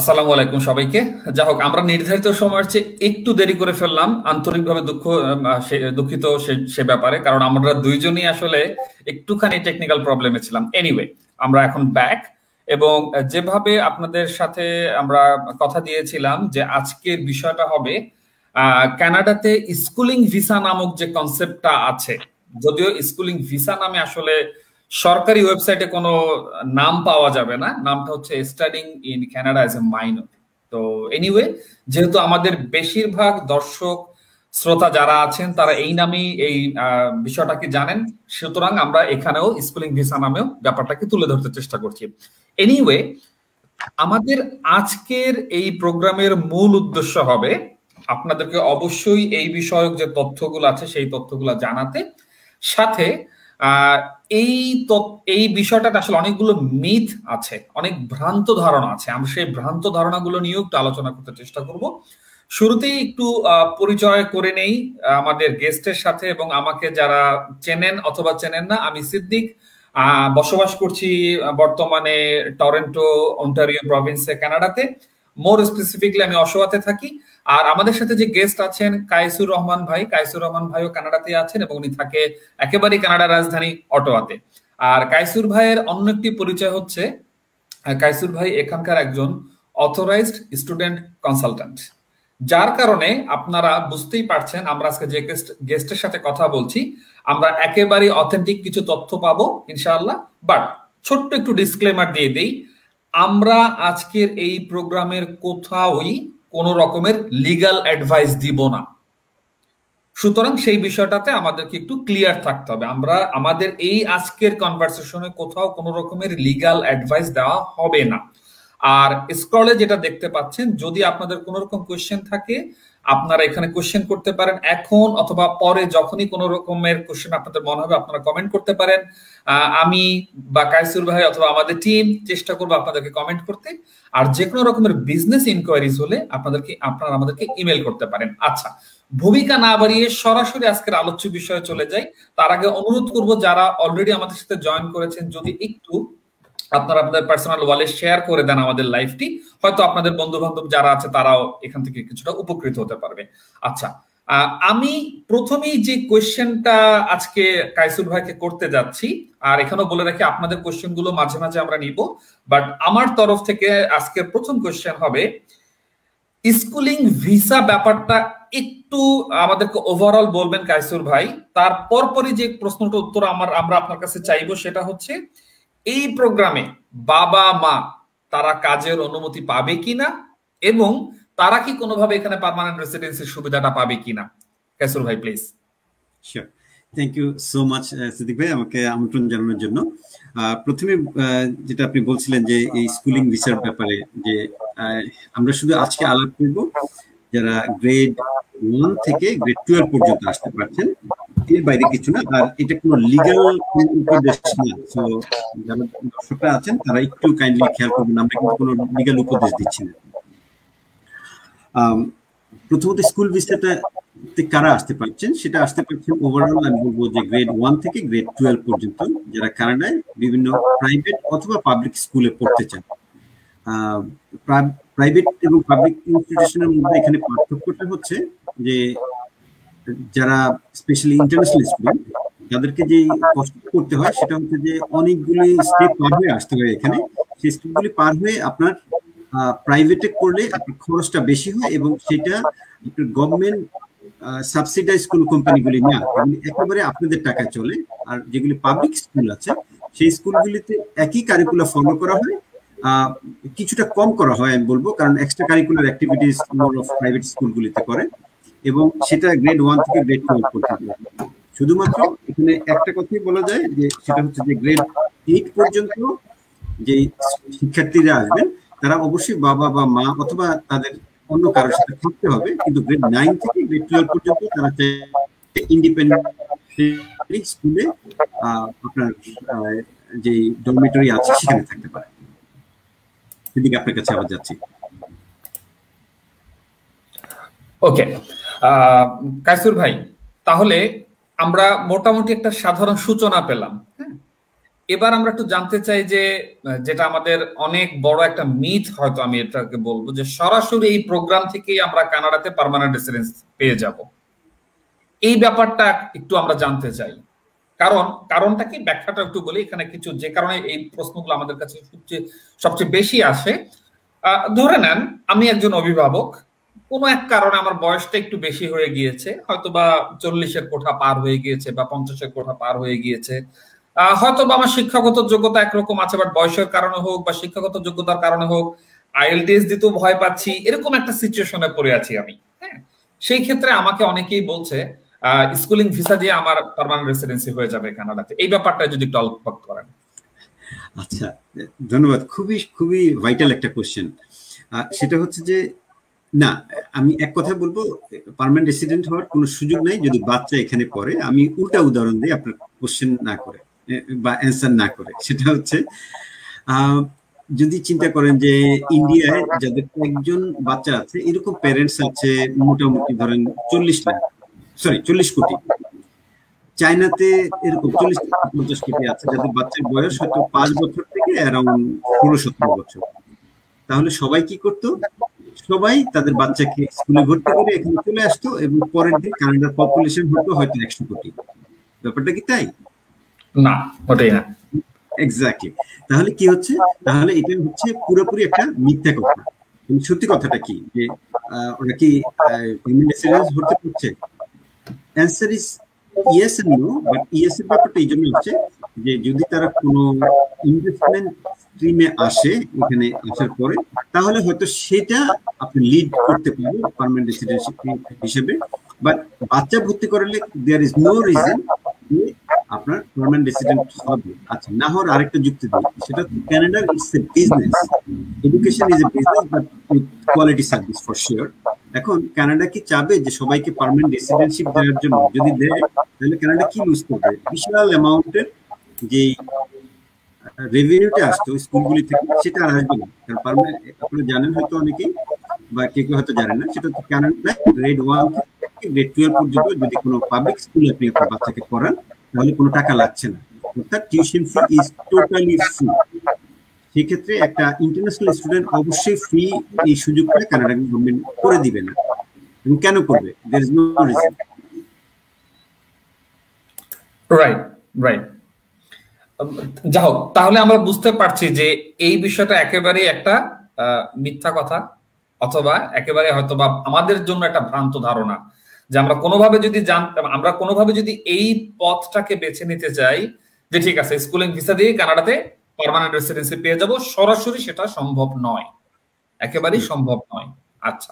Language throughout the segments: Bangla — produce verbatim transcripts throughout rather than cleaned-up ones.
আসসালামু আলাইকুম সবাইকে। যা হোক, আমরা নির্ধারিত সময়ের চেয়ে একটু দেরি করে ফেললাম, আন্তরিকভাবে দুঃখ আহ, সে- দুঃখিত সে সে ব্যাপারে, কারণ আমরা দুইজনই আসলে একটুখানি টেকনিক্যাল প্রবলেমে ছিলাম। এনিওয়ে, আমরা এখন ব্যাক, এবং যেভাবে আপনাদের সাথে আমরা কথা দিয়েছিলাম যে আজকের বিষয়টা হবে আহ কানাডাতে স্কুলিং ভিসা নামক যে কনসেপ্টটা আছে, যদিও স্কুলিং ভিসা নামে আসলে সরকারি ওয়েবসাইটে কোনো নাম পাওয়া যাবে না, নামটা হচ্ছে studying in Canada as a minor. তো এনিওয়ে, যেহেতু আমাদের বেশিরভাগ দর্শক শ্রোতা যারা আছেন তারা এই নামেই এই আহ, বিষয়টাকে জানেন, সুতরাং আমরা এখানেও স্কুলিং ভিসা নামেও ব্যাপারটাকে তুলে ধরতে চেষ্টা করছি। এনিওয়ে, আমাদের আজকের এই প্রোগ্রামের মূল উদ্দেশ্য হবে আপনাদেরকে অবশ্যই এই বিষয়ক যে তথ্যগুলো আছে সেই তথ্যগুলো জানাতে, সাথে আহ এই এই বিষয়টাতে আসলে অনেকগুলো মিথ আছে, অনেক ভ্রান্ত ধারণা আছে, আমরা সেই ভ্রান্ত ধারণাগুলো নিয়েও একটু আলোচনা করতে চেষ্টা করব। শুরুতেই একটু আহ, পরিচয় করে নেই আমাদের গেস্টের সাথে, এবং আমাকে যারা চেনেন অথবা চেনেন না, আমি সিদ্দিক, আহ বসবাস করছি বর্তমানে টরন্টো, অন্টারিও প্রভিন্সে, কানাডাতে। মোর স্পেসিফিকলি আমি অশোয়াতে থাকি। আর আমাদের সাথে যে গেস্ট আছেন কাইসুর রহমান ভাই, কাইসুর রহমান ভাইও কানাডাতে আছেন এবং উনি থাকে একেবারেই কানাডার রাজধানী অটোয়াতে। আর কাইসুর ভাইয়ের অন্য একটি পরিচয় হচ্ছে কাইসুর ভাই এখানকার একজন অথরাইজড স্টুডেন্ট কনসালট্যান্ট, যার কারণে আপনারা বুঝতেই পারছেন আমরা আজকে যে গেস্টের সাথে কথা বলছি আমরা একেবারে অথেন্টিক কিছু তথ্য পাবো ইনশাআল্লাহ। বাট ছোট্ট একটু ডিসক্লেমার দিয়ে দেই, আমরা আজকের এই প্রোগ্রামের কোথাওই কোনো রকমের লিগ্যাল অ্যাডভাইস দিব না, সুতরাং সেই বিষয়টাতে আমাদেরকে একটু ক্লিয়ার থাকতে হবে। আমরা আমাদের এই আজকের কনভারসেশনে কোথাও কোনো রকমের লিগ্যাল অ্যাডভাইস দেওয়া হবে না। আর স্ক্রলে যেটা দেখতে পাচ্ছেন, যদি আপনাদের কোনো রকম কোয়েশ্চেন থাকে আপনারা এখানে কোয়েশ্চেন করতে পারেন, এখন অথবা পরে যখনই কোনো রকমের কোয়েশ্চেন আপনাদের মনে হবে আপনারা কমেন্ট করতে পারেন। আমি বা কাইসুর ভাই অথবা আমাদের টিম চেষ্টা করবো আপনাদেরকে কমেন্ট করতে। আর যে কোনো রকমের বিজনেস ইনকোয়ারিজ হলে আপনাদেরকে আপনারা আমাদেরকে ইমেল করতে পারেন। আচ্ছা, ভূমিকা না বাড়িয়ে সরাসরি আজকের আলোচ্য বিষয়ে চলে যাই। তার আগে অনুরোধ করব যারা অলরেডি আমাদের সাথে জয়েন করেছেন যদি একটু আপনারা আপনাদের পার্সোনাল ওয়ালে শেয়ার করে দেন আমাদের লাইভটি, হয়তো আপনাদের বন্ধু বান্ধব যারা আছে তারাও এখান থেকে কিছুটা উপকৃত হতে পারবে। আচ্ছা, আমি প্রথমেই যে কোয়েশ্চেনটা আজকে কাইসুর ভাইকে করতে যাচ্ছি, আর এখানেও বলে রাখি আপনাদের কোয়েশ্চেন গুলো মাঝে মাঝে আমরা নিব, বাট আমার তরফ থেকে আজকের প্রথম কোয়েশ্চেন হবে স্কুলিং ভিসা ব্যাপারটা একটু আমাদেরকে ওভারঅল বলবেন কাইসুর ভাই। তার পরপরই যে প্রশ্নটা উত্তর আমার আমরা আপনার কাছে চাইবো সেটা হচ্ছে এই প্রোগ্রামে বাবা মা তারা কাজের অনুমতি পাবে কিনা, এবং তারা কি কোনোভাবে এখানে পার্মানেন্ট রেসিডেন্সির সুবিধাটা পাবে কিনা। কাইসুর ভাই please. Sure, thank you so much Siddique ভাই আমাকে আমন্ত্রণ জানানোর জন্য। প্রথমে যেটা আপনি বলছিলেন যে এই স্কুলিং ভিসার ব্যাপারে, যে আমরা শুধু আজকে আলাপ করব যারা গ্রেড ওয়ান থেকে গ্রেড টুয়েলভ পর্যন্ত আসতে পারছেন, এর বাইরে কিছু না। আর এটা কোনো লিগ্যাল উপদেশ না, তো যারা দর্শকরা আছেন তারা একটু কাইন্ডলি খেয়াল করবেন, আমরা কিন্তু কোনো লিগ্যাল উপদেশ দিচ্ছি না। প্রথমত স্কুল ভিসাটা কারা আসতে পারছেন, সেটা আসতে পারছেন ওভারঅল আমি বলবো যে গ্রেড ওয়ান থেকে গ্রেড টুয়েলভ পর্যন্ত যারা কানাডায় বিভিন্ন প্রাইভেট অথবা পাবলিক স্কুলে পড়তে চান। প্রাইভেট এবং পাবলিক ইনস্টিটিউশনের মধ্যে এখানে পার্থক্যটা হচ্ছে যে যারা স্পেশালি ইন্টারন্যাশনাল স্টুডেন্ট তাদেরকে যে কষ্ট করতে হয় সেটা হচ্ছে যে অনেকগুলি স্টেপ পার হয়ে আসতে হয় এখানে। সেই স্টেপগুলি পার হয়ে আপনার প্রাইভেটে করলে আপনার খরচটা বেশি হয়, এবং সেটা আপনার গভর্নমেন্ট সাবসিডাইজ স্কুল কোম্পানিগুলি না, একেবারে আপনাদের টাকায় চলে। আর যেগুলি পাবলিক স্কুল আছে সেই স্কুলগুলিতে একই কারিকুলাম ফলো করা হয়, কিছুটা কম করা হয় আমি বলবো, কারণ extra curricular activities more of private স্কুলগুলিতে করে, এবং সেটা গ্রেড ওয়ান থেকে গ্রেড টুয়েলভ পর্যন্ত। শুধুমাত্র এখানে একটা কথাই বলা যায় যে সেটা হচ্ছে যে গ্রেড এইট পর্যন্ত যে শিক্ষার্থীরা আসবেন তারা অবশ্যই বাবা বা মা অথবা তাদের অন্য কারোর সাথে থাকতে হবে, কিন্তু গ্রেড নাইন থেকে গ্রেড টুয়েলভ পর্যন্ত তারা ইন্ডিপেন্ডেন্ট স্কুলে আপনার যে ডরমিটরি আছে সেখানে থাকতে পারে। সেদিকে আপনার কাছে আবার যাচ্ছি। ওকে, কাইসুর ভাই, তাহলে আমরা মোটামুটি একটা সাধারণ সূচনা পেলাম। হ্যাঁ, এবার আমরা একটু জানতে চাই যে যেটা আমাদের অনেক বড় একটা মিথ, হয়তো আমি এটাকে বলবো যে সরাসরি এই প্রোগ্রাম থেকেই আমরা কানাডাতে পার্মানেন্ট রেসিডেন্স পেয়ে যাব, এই ব্যাপারটা একটু আমরা জানতে চাই। কারণ কারণটা কি, ব্যাখ্যাটা একটু বলি। এখানে কিছু যে কারণে এই প্রশ্নগুলো আমাদের কাছে সবচেয়ে সবচেয়ে বেশি আসে, ধরে নেন আমি একজন অভিভাবক, কোনো এক কারণে আমার বয়সটা একটু বেশি হয়ে গিয়েছে, হয়তো বা চল্লিশের কোঠা পার হয়ে গিয়েছে বা পঞ্চাশের কোঠা পার হয়ে গিয়েছে, হয়তো বা আমার শিক্ষাগত যোগ্যতা একরকম আছে, বাট বয়সের কারণে হোক বা শিক্ষাগত যোগ্যতার কারণে হোক আইএলটিএস দিতেও ভয় পাচ্ছি, এরকম একটা সিচুয়েশনে পড়ে আছি আমি। হ্যাঁ, সেই ক্ষেত্রে আমাকে অনেকেই বলছে স্কুলিং ভিসা দিয়ে আমার পার্মানেন্ট রেসিডেন্সি হয়ে যাবে কানাডাতে। এই ব্যাপারটা যদি একটু আলোকপাত করেন। আচ্ছা, ধন্যবাদ। খুবই খুবই ভাইটাল একটা কোশ্চেন। সেটা হচ্ছে যে না, আমি এক কথা বলবো, পার্মানেন্ট রেসিডেন্ট হওয়ার কোনো সুযোগ নাই যদি বাচ্চা এখানে পড়ে। আমি উল্টা উদাহরণ দিই আপনার কোশ্চেন না করে বা অ্যান্সার না করে। সেটা হচ্ছে যদি চিন্তা করেন যে ইন্ডিয়ায় যাদের একজন বাচ্চা আছে, এরকম প্যারেন্টস আছে মোটামুটি ধরেন চল্লিশ লাখ সরি চল্লিশ কোটি। চায়নাতে এরকম চল্লিশ থেকে পঞ্চাশ কোটি আছে যাদের বাচ্চার বয়স হয়তো পাঁচ বছর থেকে অ্যারাউন্ড ষোলো সতেরো বছর। তাহলে সবাই কি করতো? সবাই তাদের বাচ্চাকে স্কুলে ভর্তি করে এখানে চলে আসতো এবং পরের দিন কানাডার পপুলেশন হতো হয়তো একশো কোটি। ব্যাপারটা কি তাই? না, ওটাই না। এক্স্যাক্টলি। তাহলে কি হচ্ছে? তাহলে এটা হচ্ছে পুরোপুরি একটা মিথ্যা কথা। সত্যি কথাটা কি যে ওরা কি পার্মানেন্ট রেসিডেন্স ভর্তি করছে? Answer is yes and no. But yes এর ব্যাপারটা এই জন্য হচ্ছে যে যদি তারা কোনো ইনভেস্টমেন্ট স্ট্রিমে আসে, এখানে আসার পরে, তাহলে হয়তো সেটা আপনি লিড করতে পারেন পার্মানেন্ট রেসিডেন্সিপ হিসেবে। বাট বাচ্চা ভর্তি করলে দেয়ার ইজ নো রিজন যে আপনার পার্মানেন্ট রেসিডেন্ট হবে। আচ্ছা, না হওয়ার আরেকটা যুক্তি দিই, সেটা কানাডার it's a business. Education is a business but with quality service for sure. এখন কানাডা কি চাবে যে সবাইকে পার্মানেন্ট রেসিডেন্সিপ দেওয়ার জন্য? যদি দেয় তাহলে কানাডা কি লুজ করবে? বিশাল অ্যামাউন্টের যে রেভিনিউটা আসতো স্কুলগুলি থেকে, সেটা আর আসবে না। কারণ পার্মানেন্ট, আপনারা জানেন হয়তো অনেকেই, বা কেউ কেউ হয়তো জানেন না, সেটা হচ্ছে কানাডা গ্রেড ওয়ান থেকে গ্রেড টুয়েলভ পর্যন্ত যদি কোনো পাবলিক স্কুলে আপনি আপনার বাচ্চাকে পড়ান তাহলে কোনো টাকা লাগছে না, অর্থাৎ tuition fee is totally free. সেক্ষেত্রে একটা ইন্টারন্যাশনাল স্টুডেন্ট অবশ্যই ফ্রি এই সুযোগটা কানাডা গভর্নমেন্ট করে দিবে না। এবং কেন করবে? There is no reason. Right right যা হোক, তাহলে আমরা বুঝতে পারছি যে এই বিষয়টা একেবারে একটা মিথ্যা কথা, অথবা একেবারে হয়তোবা আমাদের জন্য একটা ভ্রান্ত ধারণা যে আমরা কোনোভাবে যদি জানতাম, আমরা কোনোভাবে যদি এই পথটাকে বেছে নিতে চাই যে ঠিক আছে স্কুলিং ভিসা দিয়ে কানাডাতে পার্মানেন্ট রেসিডেন্সি পেয়ে যাব, সরাসরি সেটা সম্ভব নয়, একেবারেই সম্ভব নয়। আচ্ছা,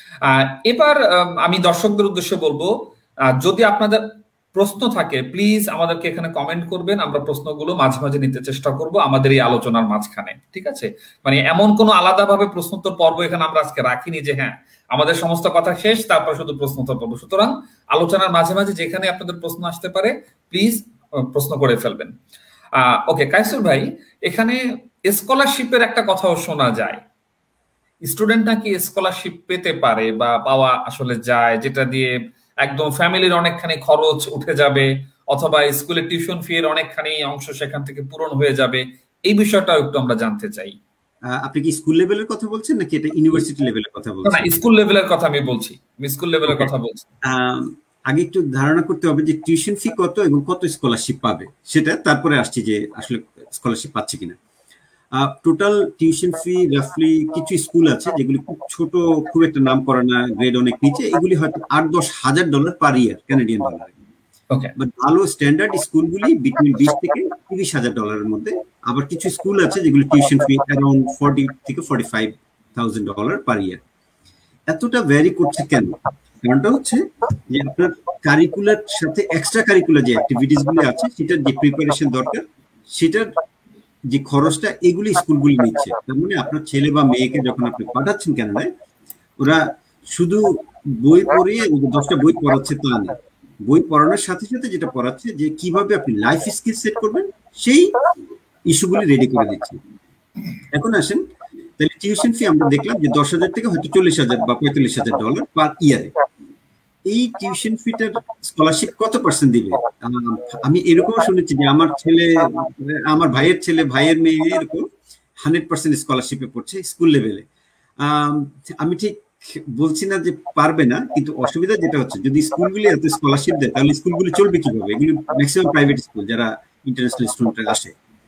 এবার আমি দর্শকদের উদ্দেশ্যে বলবো, যদি আপনাদের প্রশ্ন থাকে প্লিজ আমাদেরকে এখানে কমেন্ট করবেন, আমরা প্রশ্নগুলো মাঝে মাঝে নিতে চেষ্টা করব আমাদের এই আলোচনার মাঝখানে। ঠিক আছে, মানে এমন কোনো আলাদাভাবে প্রশ্নোত্তর পর্ব এখানে আমরা আজকে রাখিনি যে হ্যাঁ আমাদের সমস্ত কথা শেষ তারপর শুধু প্রশ্নোত্তর পর্ব। সুতরাং আলোচনার মাঝে মাঝে যেখানে আপনাদের প্রশ্ন আসতে পারে প্লিজ প্রশ্ন করে ফেলবেন। আহ ওকে, কাইসুর ভাই, এখানে স্কলারশিপের একটা কথাও শোনা যায়, স্টুডেন্ট নাকি স্কলারশিপ পেতে পারে বা পাওয়া আসলে যায়, যেটা দিয়ে একদম ফ্যামিলির অনেকখানি খরচ উঠে যাবে, অথবা স্কুলের টিউশন ফি এর অনেকখানি অংশ সেখান থেকে পূরণ হয়ে যাবে। এই বিষয়টাও একটু আমরা জানতে চাই। আপনি কি স্কুল লেভেলের কথা বলছেন নাকি এটা ইউনিভার্সিটি লেভেলের কথা বলছেন? না, স্কুল লেভেলের কথা আমি বলছি, আমি স্কুল লেভেলের কথা বলছি। আগে একটু ধারণা করতে হবে যে টিউশন ফি কত এবং কত স্কলারশিপ পাবে, সেটা তারপরে আসছি যে আসলে স্কলারশিপ পাচ্ছে কিনা। টোটাল টিউশন ফি রাফলি, কিছু স্কুল আছে যেগুলি খুব ছোট, খুব একটা নাম করা না, গ্রেড অনেক নিচে, এগুলি হয়তো আট দশ হাজার dollar per year Canadian dollar. But ভালো স্ট্যান্ডার্ড স্কুলগুলি বিটুইন বিশ থেকে তিরিশ হাজার ডলারের মধ্যে। আবার কিছু স্কুল আছে যেগুলি টিউশন ফি অ্যারাউন্ড ফর্টি থেকে forty five thousand dollar per year. এতটা ভ্যারি করছে কেন? কারণটা হচ্ছে যে আপনার কারিকুলার সাথে এক্সট্রা কারিকুলার যে অ্যাক্টিভিটিস গুলি আছে, সেটার যে প্রিপারেশন দরকার, সেটার যে খরচটা এগুলি স্কুলগুলি নিচ্ছে। তার মানে আপনার ছেলে বা মেয়েকে যখন আপনি পাঠাচ্ছেন কানাডায়, ওরা শুধু বই পড়িয়ে দশটা বই পড়াচ্ছে তা না, বই পড়ানোর সাথে সাথে যেটা পড়াচ্ছে যে কিভাবে আপনি লাইফ স্কিল সেট করবেন সেই ইস্যুগুলি রেডি করে দিচ্ছে। এখন আসেন, তাহলে টিউশন ফি আমরা দেখলাম যে দশ হাজার থেকে হয়তো চল্লিশ হাজার বা পঁয়তাল্লিশ হাজার ডলার পার ইয়ারে। এই টিউশন ফিটার স্কলারশিপ কত পার্সেন্ট দিবে? আমি এরকম শুনেছি যে আমার ছেলে, আমার ভাইয়ের ছেলে, ভাইয়ের মেয়ে এরকম হান্ড্রেড পার্সেন্ট স্কলারশিপে পড়ছে স্কুল লেভেলে। আমি ঠিক বলছি না যে পারবে না, কিন্তু অসুবিধা যেটা হচ্ছে যদি স্কুলগুলি এত স্কলারশিপ দেয় তাহলে স্কুলগুলি চলবে কিভাবে? এগুলি ম্যাক্সিমাম প্রাইভেট স্কুল যারা ইন্টারন্যাশনাল স্টুডেন্টরা আসে।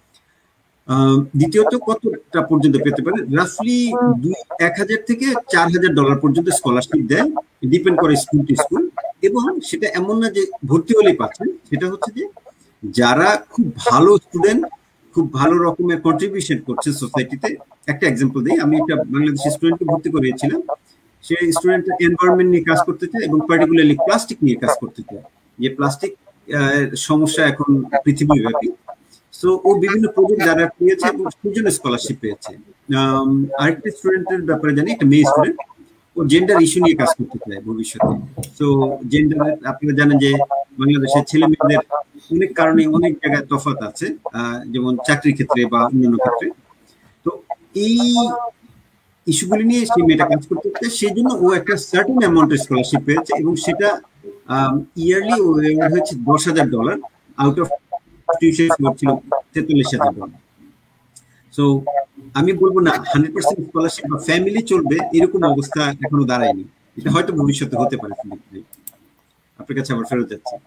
দ্বিতীয়ত কতটা পর্যন্ত পেতে পারে? রাফলি দুই এক হাজার থেকে চার হাজার ডলার পর্যন্ত স্কলারশিপ দেয়, ডিপেন্ড করে স্কুল টু স্কুল। এবং সেটা এমন না যে ভর্তি হলেই পাচ্ছেন, সেটা হচ্ছে যে যারা খুব ভালো স্টুডেন্ট, খুব ভালো রকমের কন্ট্রিবিউশন করছে সোসাইটিতে। একটা এক্সাম্পল দিই, আমি একটা বাংলাদেশি স্টুডেন্টকে ভর্তি করিয়েছিলাম। সেই স্টুডেন্ট এনভায়রনমেন্ট নিয়ে কাজ করতে চায় এবং পার্টিকুলারলি প্লাস্টিক নিয়ে কাজ করতে চায়, যে প্লাস্টিক সমস্যা এখন পৃথিবীব্যাপী। সো ও বিভিন্ন প্রজেক্ট যারা পেয়েছে এবং সেজন্য স্কলারশিপ পেয়েছে। আরেকটা স্টুডেন্টের ব্যাপারে জানি, একটা মেয়ে স্টুডেন্ট, ও জেন্ডার ইস্যু নিয়ে কাজ করতে চায় ভবিষ্যতে। সো জেন্ডার, আপনারা জানেন যে বাংলাদেশের ছেলে মেয়েদের অনেক কারণে অনেক জায়গায় তফাৎ আছে, যেমন চাকরির ক্ষেত্রে বা অন্যান্য ক্ষেত্রে। তো এই ইস্যুগুলি নিয়ে সেই মেয়েটা কাজ করতে চায়, সেই জন্য ও একটা সার্টেন অ্যামাউন্টের স্কলারশিপ পেয়েছে এবং সেটা ইয়ারলি ও হচ্ছে দশ হাজার ডলার আউট অফ টিউশন ছিল তেতাল্লিশ হাজার ডলার। সো আমি বলবো না হান্ড্রেড পার্সেন্ট স্কলারশিপ বা ফ্যামিলি চলবে এরকম অবস্থা এখনো দাঁড়ায়নি, এটা হয়তো ভবিষ্যতে হতে পারে। আপনার কাছে আবার ফেরত যাচ্ছি।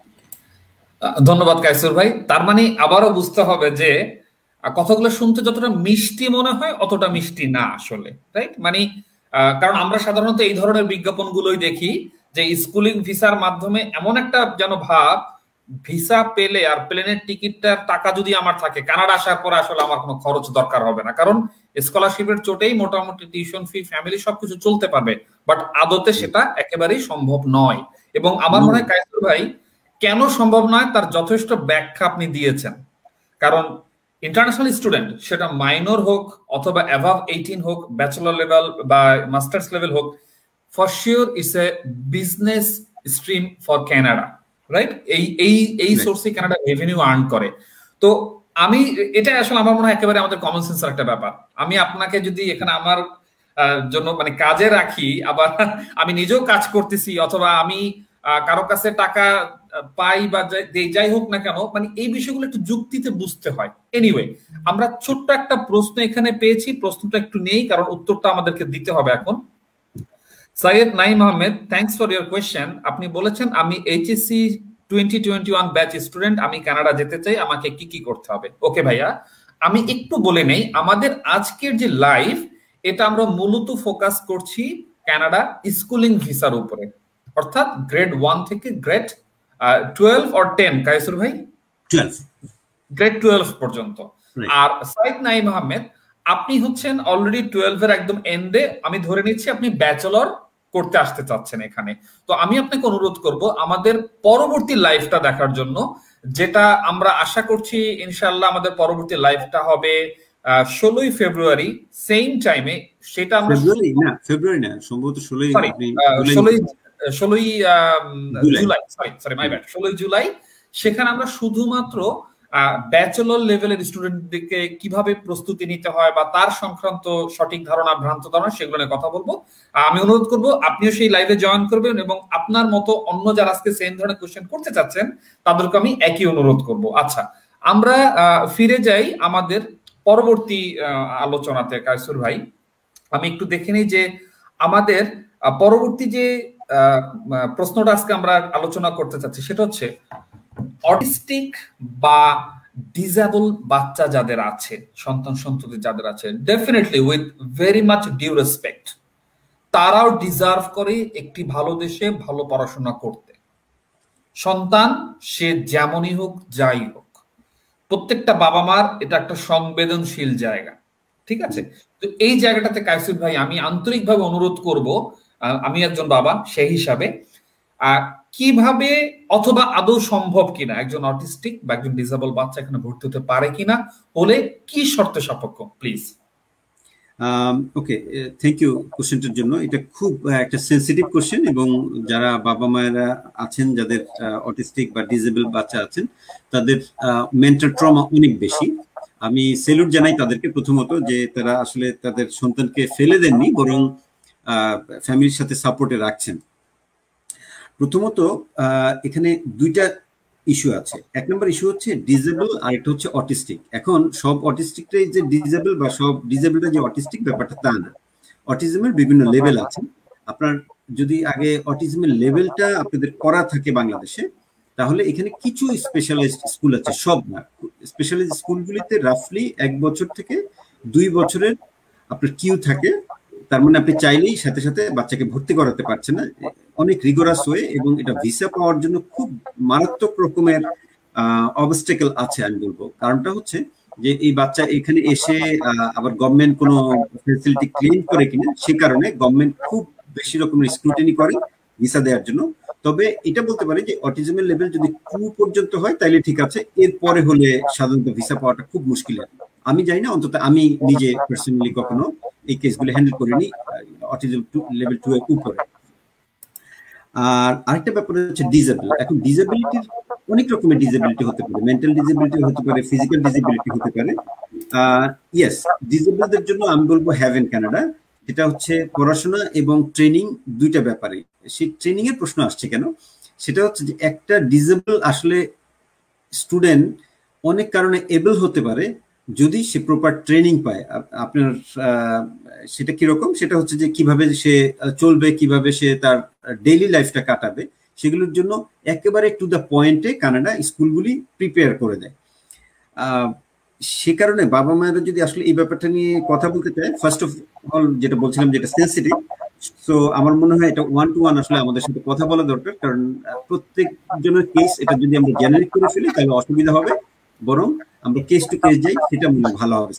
ধন্যবাদ কায়সুর ভাই। তার মানে আবারও বুঝতে হবে যে কথাগুলো শুনতে যতটা মিষ্টি মনে হয় অতটা মিষ্টি না আসলে, রাইট? মানে কারণ আমরা সাধারণত এই ধরনের বিজ্ঞাপনগুলোই দেখি যে স্কুলিং ভিসার মাধ্যমে এমন একটা যেন ভাব, ভিসা পেলে আর প্লেনের টিকিটটার টাকা যদি আমার থাকে, কানাডা আসার পরে আসলে আমার কোনো খরচ দরকার হবে না, কারণ স্কলারশিপের চোটেই মোটামুটি টিউশন ফি, ফ্যামিলি সবকিছু চলতে পারবে। বাট আদতে সেটা একেবারেই সম্ভব নয়। এবং আমার মনে হয় কায়সুর ভাই কেন সম্ভব নয় তার যথেষ্ট ব্যাখ্যা আপনি দিয়েছেন। কারণ ইন্টারন্যাশনাল স্টুডেন্ট, সেটা মাইনর হোক অথবা অ্যাভাভ এইটিন হোক, ব্যাচেলর লেভেল বা মাস্টার্স লেভেল হোক, for sure it's a business stream for Canada, right? এই এই এই সোর্সে কানাডা রেভিনিউ আর্ন করে। তো আমি এটা আসলে আমার মনে হয় একেবারে আমাদের কমন সেন্সের একটা ব্যাপার। আমি আপনাকে যদি এখানে আমার জন্য মানে কাজে রাখি, আবার আমি নিজেও কাজ করতেছি, অথবা আমি কারো কাছে টাকা পাই বা যাই হোক না কেন, মানে এই বিষয়গুলো একটু যুক্তিতে বুঝতে হয়। এনিওয়ে, আমরা ছোট্ট একটা প্রশ্ন এখানে পেয়েছি, প্রশ্নটা একটু নেই কারণ উত্তরটা আমাদেরকে দিতে হবে এখন। Syed Naim Ahmed, thanks for your question. আপনি বলেছেন আমি HSC twenty twenty one batch student, আমি কানাডা যেতে চাই, আমাকে কি কি করতে হবে? ওকে ভাইয়া, আমি একটু বলে নেই, আমাদের আজকের যে লাইভ, এটা আমরা মূলত ফোকাস করছি কানাডা স্কুলিং ভিসার উপরে, অর্থাৎ গ্রেড ওয়ান থেকে grade twelve or ten, Kaisur ভাই? টুয়েলভ, গ্রেড টুয়েলভ পর্যন্ত। আর সৈয়দ নাইম আহমেদ, আপনি হচ্ছেন অলরেডি টুয়েলভ এর একদম এন্ডে, আমি ধরে নিচ্ছি আপনি ব্যাচেলর করতে আসতে চাচ্ছেন এখানে। তো আমি আপনাকে অনুরোধ করব আমাদের পরবর্তী লাইভটা দেখার জন্য, যেটা আমরা আশা করছি ইনশাআল্লাহ আমাদের পরবর্তী লাইভটা হবে ষোলোই ফেব্রুয়ারি সেম টাইমে। সেটা আমরা না ফেব্রুয়ারি না, সম্ভবত ষোলোই ষোলোই ষোলোই July, sorry sorry my bad, ষোলোই জুলাই। সেখানে আমরা শুধুমাত্র ব্যাচেলর লেভেলের স্টুডেন্টদেরকে কিভাবে প্রস্তুতি নিতে হয় বা তার সংক্রান্ত সঠিক ধারণা, ভ্রান্ত ধারণা, সেগুলো নিয়ে কথা বলবো। আমি অনুরোধ করব আপনিও সেই লাইভে জয়েন করবেন এবং আপনার মতো অন্য যারা আজকে সেম ধরনের কোশ্চেন করতে চাচ্ছেন তাদেরকে আমি একই অনুরোধ করব। আচ্ছা, আমরা ফিরে যাই আমাদের পরবর্তী আলোচনাতে। কায়সুর ভাই, আমি একটু দেখে নিই যে আমাদের পরবর্তী যে প্রশ্নটা আজকে আমরা আলোচনা করতে চাচ্ছি সেটা হচ্ছে অটিস্টিক বা ডিসেবল বাচ্চা যাদের আছে, সন্তান সন্ততি যাদের আছে, definitely with very much due respect, তারাও ডিজার্ভ করে একটি ভালো দেশে ভালো পড়াশোনা করতে। সন্তান সে যেমনই হোক, যাই হোক, প্রত্যেকটা বাবা মার এটা একটা সংবেদনশীল জায়গা, ঠিক আছে? তো এই জায়গাটাতে কায়সুর ভাই আমি আন্তরিকভাবে অনুরোধ করব, আমি একজন বাবা সেই হিসাবে, আহ কিভাবে অথবা আদৌ সম্ভব কিনা একজন অটিস্টিক বা একজন ডিসেবল বাচ্চা এখানে ভর্তি হতে পারে কিনা, হলে কি শর্ত সাপেক্ষ, প্লিজ? ওকে, থ্যাংক ইউ কোশ্চেনটার জন্য। এটা খুব একটা সেন্সিটিভ কোশ্চেন এবং যারা বাবা মায়েরা আছেন যাদের অটিস্টিক বা ডিসেবল বাচ্চা আছেন তাদের মেন্টাল ট্রমা অনেক বেশি। আমি সেলুট জানাই তাদেরকে প্রথমত যে তারা আসলে তাদের সন্তানকে ফেলে দেননি, বরং ফ্যামিলির সাথে সাপোর্টে রাখছেন। প্রথমত এখানে দুইটা ইস্যু আছে। এক নম্বর ইস্যু হচ্ছে ডিজেবল, আর একটা হচ্ছে অটিস্টিক। এখন সব অটিস্টিকটাই যে ডিজেবল বা সব ডিজেবলটা যে অটিস্টিক ব্যাপারটা তা না। অটিজমের বিভিন্ন লেভেল আছে। আপনার যদি আগে অটিজমের লেভেলটা আপনাদের করা থাকে বাংলাদেশে, তাহলে এখানে কিছু স্পেশালাইজড স্কুল আছে, সব না। স্পেশালাইজড স্কুলগুলিতে রাফলি এক বছর থেকে দুই বছরের আপনার কিউ থাকে। তার মানে আপনি চাইলেই সাথে সাথে বাচ্চাকে ভর্তি করাতে পারছেন না, অনেক রিগোরাস হয়ে, এবং এটা ভিসা পাওয়ার জন্য খুব মারাত্মক রকমের অবস্টেকল আছে আমি বলবো। কারণটা হচ্ছে যে এই বাচ্চা এখানে এসে আবার গভর্নমেন্ট কোনো ফ্যাসিলিটি ক্লেম করে কিনা, সে কারণে গভর্নমেন্ট খুব বেশি রকমের স্ক্রুটিনি করে ভিসা দেওয়ার জন্য। তবে এটা বলতে পারি যে অটিজমের লেভেল যদি টু পর্যন্ত হয় তাইলে ঠিক আছে, এরপরে হলে সাধারণত ভিসা পাওয়াটা খুব মুশকিল। আমি জানি না, অন্তত আমি নিজে পার্সোনালি কখনো এই কেসগুলো হ্যান্ডেল করিনি অটিজম লেভেল টু এর উপরে। আর আরেকটা ব্যাপার হচ্ছে ডিসেবল। এখন ডিসেবিলিটির অনেক রকমের ডিসেবিলিটি হতে পারে, মেন্টাল ডিসেবিলিটি হতে পারে, ফিজিক্যাল ডিসেবিলিটি হতে পারে। ইয়েস, ডিসেবলদের জন্য আমি বলবো হ্যাভেন কানাডা, যেটা হচ্ছে পড়াশোনা এবং ট্রেনিং দুইটা ব্যাপারে। সেই ট্রেনিং এর প্রশ্ন আসছে কেন, সেটা হচ্ছে যে একটা ডিসেবল আসলে স্টুডেন্ট অনেক কারণে এবল হতে পারে যদি সে প্রপার ট্রেনিং পায়। আপনার সেটা কিরকম, সেটা হচ্ছে যে কিভাবে সে চলবে, কিভাবে সে তার ডেইলি লাইফটা কাটাবে, সেগুলোর জন্য একেবারে টু দ্য পয়েন্টে কানাডা স্কুলগুলি প্রিপেয়ার করে দেয়। সে কারণে বাবা মায়েরা যদি আসলে এই ব্যাপারটা নিয়ে কথা বলতে চায়, ফার্স্ট অফ অল যেটা বলছিলাম যেটা সেন্সিটিভ, সো আমার মনে হয় এটা ওয়ান টু ওয়ান আসলে আমাদের সাথে কথা বলা দরকার। কারণ প্রত্যেক জনের কেস এটা যদি আমরা জেনারিক করে ফেলি তাহলে অসুবিধা হবে, বরং আমরা কেস টু কেস যাই, সেটা মনে ভালো হবে।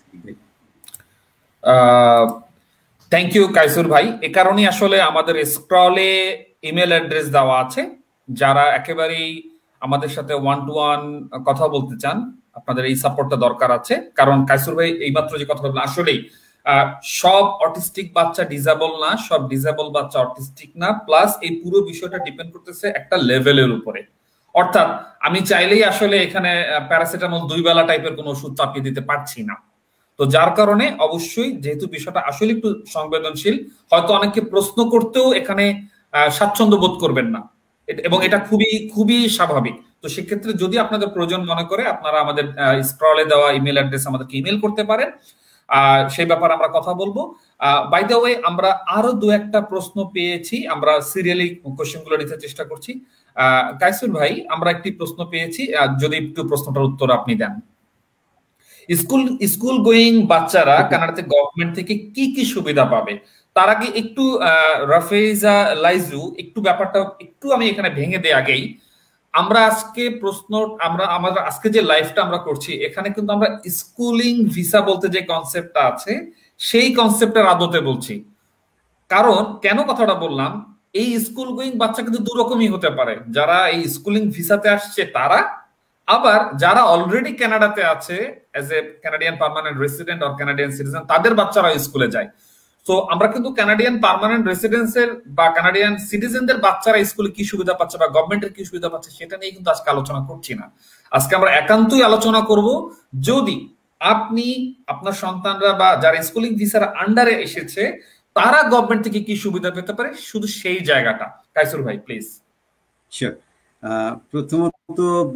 থ্যাংক ইউ কাইসুর ভাই। এ কারণে আসলে আমাদের স্ক্রলে ইমেল অ্যাড্রেস দেওয়া আছে, যারা একেবারেই আমাদের সাথে ওয়ান টু ওয়ান কথা বলতে চান, আপনাদের এই সাপোর্টটা দরকার আছে। কারণ কাইসুর ভাই এইমাত্র যে কথা বললেন, আসলেই সব অটিস্টিক বাচ্চা ডিসেবল না, সব ডিসেবল বাচ্চা অটিস্টিক না। প্লাস এই পুরো বিষয়টা ডিপেন্ড করতেছে একটা লেভেলের উপরে। অর্থাৎ আমি চাইলেই আসলে এখানে প্যারাসিটামল দুই বেলা টাইপের কোনো ওষুধ চাপিয়ে দিতে পারছি না। তো যার কারণে অবশ্যই, যেহেতু বিষয়টা আসলে একটু সংবেদনশীল, হয়তো অনেককে প্রশ্ন করতেও এখানে স্বাচ্ছন্দ্য বোধ করবেন না, এবং এটা খুবই খুবই স্বাভাবিক। তো সেক্ষেত্রে যদি আপনাদের প্রয়োজন মনে করে, আপনারা আমাদের স্ক্রলে দেওয়া ইমেল অ্যাড্রেস আমাদেরকে ইমেল করতে পারেন, আহ সেই ব্যাপারে আমরা কথা বলবো। বাই দ্য ওয়ে, আমরা আরো দু একটা প্রশ্ন পেয়েছি, আমরা সিরিয়ালি কোশ্চেন গুলো নিতে চেষ্টা করছি। আহ কাইসুর ভাই, আমরা একটি প্রশ্ন পেয়েছি, যদি একটু প্রশ্নটার উত্তর আপনি দেন। স্কুল স্কুল গোয়িং বাচ্চারা কানাডাতে গভর্নমেন্ট থেকে কি কি সুবিধা পাবে? তার আগে একটু রাফেজা লাইজু একটু ব্যাপারটা একটু আমি এখানে ভেঙে দেই আগেই। আমরা আজকে প্রশ্ন আমরা আমাদের আজকে যে লাইফটা আমরা করছি, এখানে কিন্তু আমরা স্কুলিং ভিসা বলতে যে কনসেপ্টটা আছে সেই কনসেপ্টের আদতে বলছি। কারণ কেন কথাটা বললাম, এই স্কুল গোয়িং বাচ্চা কিন্তু দু রকমই হতে পারে। যারা এই স্কুলিং ভিসাতে আসছে তারা, আবার যারা অলরেডি কানাডাতে আছে as a Canadian permanent resident or Canadian citizen, তাদের বাচ্চারা স্কুলে যায়। তো আমরা কিন্তু কানাডিয়ান পার্মানেন্ট রেসিডেন্সের বা কানাডিয়ান সিটিজেনদের বাচ্চারা স্কুলে কি সুবিধা পাচ্ছে বা গভর্নমেন্টের কি সুবিধা পাচ্ছে সেটা নিয়ে কিন্তু আজকে আলোচনা করছি না। আজকে আমরা একান্তই আলোচনা করব যদি আপনি, আপনার সন্তানরা বা যারা স্কুলিং ভিসার আন্ডারে এসেছে তারা গভর্নমেন্ট থেকে কি সুবিধা পেতে পারে, শুধু সেই জায়গাটা। কাইসুর ভাই প্লিজ। শিওর। প্রথমত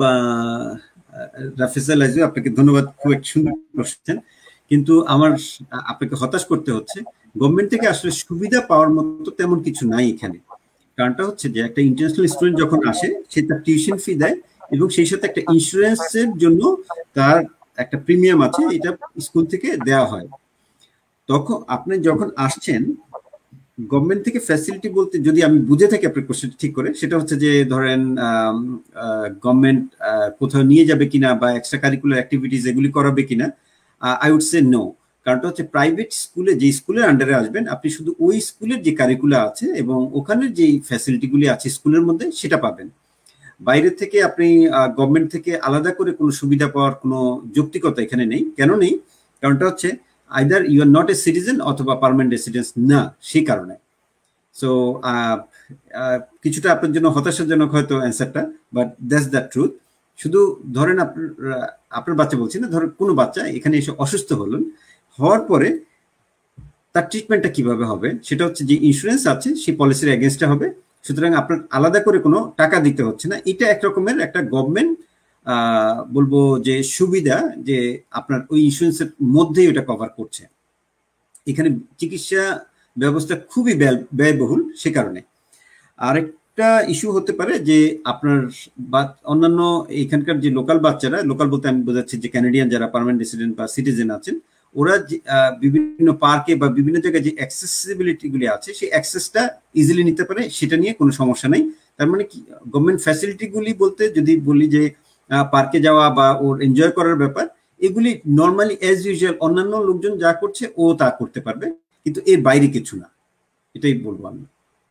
রাফেজা লাইজু, আপনাকে ধন্যবাদ, খুব একটা সুন্দর প্রশ্ন। কিন্তু আমার আপনাকে হতাশ করতে হচ্ছে, গভর্নমেন্ট থেকে আসলে সুবিধা পাওয়ার মতো তেমন কিছু নাই এখানে। কারণটা হচ্ছে যে একটা ইন্টারন্যাশনাল স্টুডেন্ট যখন আসে, সে তার টিউশন ফি দেয় এবং সেই সাথে একটা ইন্স্যুরেন্সের জন্য তার একটা প্রিমিয়াম আছে, এটা স্কুল থেকে দেওয়া হয়। তখন আপনি যখন আসছেন, গভর্নমেন্ট থেকে ফ্যাসিলিটি বলতে যদি আমি বুঝে থাকি আপনার কোশ্চেনটা ঠিক করে, সেটা হচ্ছে যে ধরেন গভর্নমেন্ট কোথাও নিয়ে যাবে কিনা বা এক্সট্রা কারিকুলার অ্যাক্টিভিটিস এগুলি করাবে কিনা, আই উড সে নো। কারণটা হচ্ছে প্রাইভেট স্কুলে, যে স্কুলের আন্ডারে আসবেন আপনি, শুধু ওই স্কুলের যে কারিকুলা আছে এবং ওখানে যে ফ্যাসিলিটিগুলি আছে স্কুলের মধ্যে সেটা পাবেন। বাইরে থেকে আপনি গভর্নমেন্ট থেকে আলাদা করে কোনো সুবিধা পাওয়ার কোনো যৌক্তিকতা এখানে নেই। কেন নেই? কারণটা হচ্ছে either you are not a citizen অথবা পার্মানেন্ট রেসিডেন্স না, সেই কারণে। সো কিছুটা আপনার জন্য হতাশাজনক হয়তো অ্যান্সারটা, বাট দ্যাটস দ্য ট্রুথ। শুধু ধরেন আপনার আপনার বাচ্চা বলছি না, ধরেন কোনো বাচ্চা এখানে এসে অসুস্থ হলেন, হওয়ার পরে তার ট্রিটমেন্টটা কিভাবে হবে, সেটা হচ্ছে যে ইন্স্যুরেন্স আছে সেই পলিসির এগেনস্টে হবে। সুতরাং আপনার আলাদা করে কোনো টাকা দিতে হচ্ছে না। এটা এক রকমের একটা গভর্নমেন্ট বলবো যে সুবিধা, যে আপনার ওই ইন্স্যুরেন্সের মধ্যেই ওটা কভার করছে। এখানে চিকিৎসা ব্যবস্থা খুবই ব্যয়বহুল, সে কারণে। আরেকটা ইস্যু হতে পারে যে আপনার অন্যান্য এখানকার যে লোকাল বাচ্চারা, লোকাল বলতে আমি বোঝাচ্ছি যে ক্যানাডিয়ান যারা পার্মানেন্ট রেসিডেন্ট বা সিটিজেন আছেন, ওরা বিভিন্ন পার্কে বা বিভিন্ন জায়গায় যে অ্যাক্সেসিবিলিটি গুলি আছে সেই অ্যাক্সেসটা ইজিলি নিতে পারে, সেটা নিয়ে কোনো সমস্যা নেই। তার মানে কি গভর্নমেন্ট ফ্যাসিলিটি গুলি বলতে যদি বলি যে পার্কে যাওয়া বা ওর এনজয় করার ব্যাপার, এগুলি নর্মালি অ্যাজ ইউজুয়াল অন্যান্য লোকজন যা করছে ও তা করতে পারবে, কিন্তু এর বাইরে কিছু না, এটাই বলবো আমি।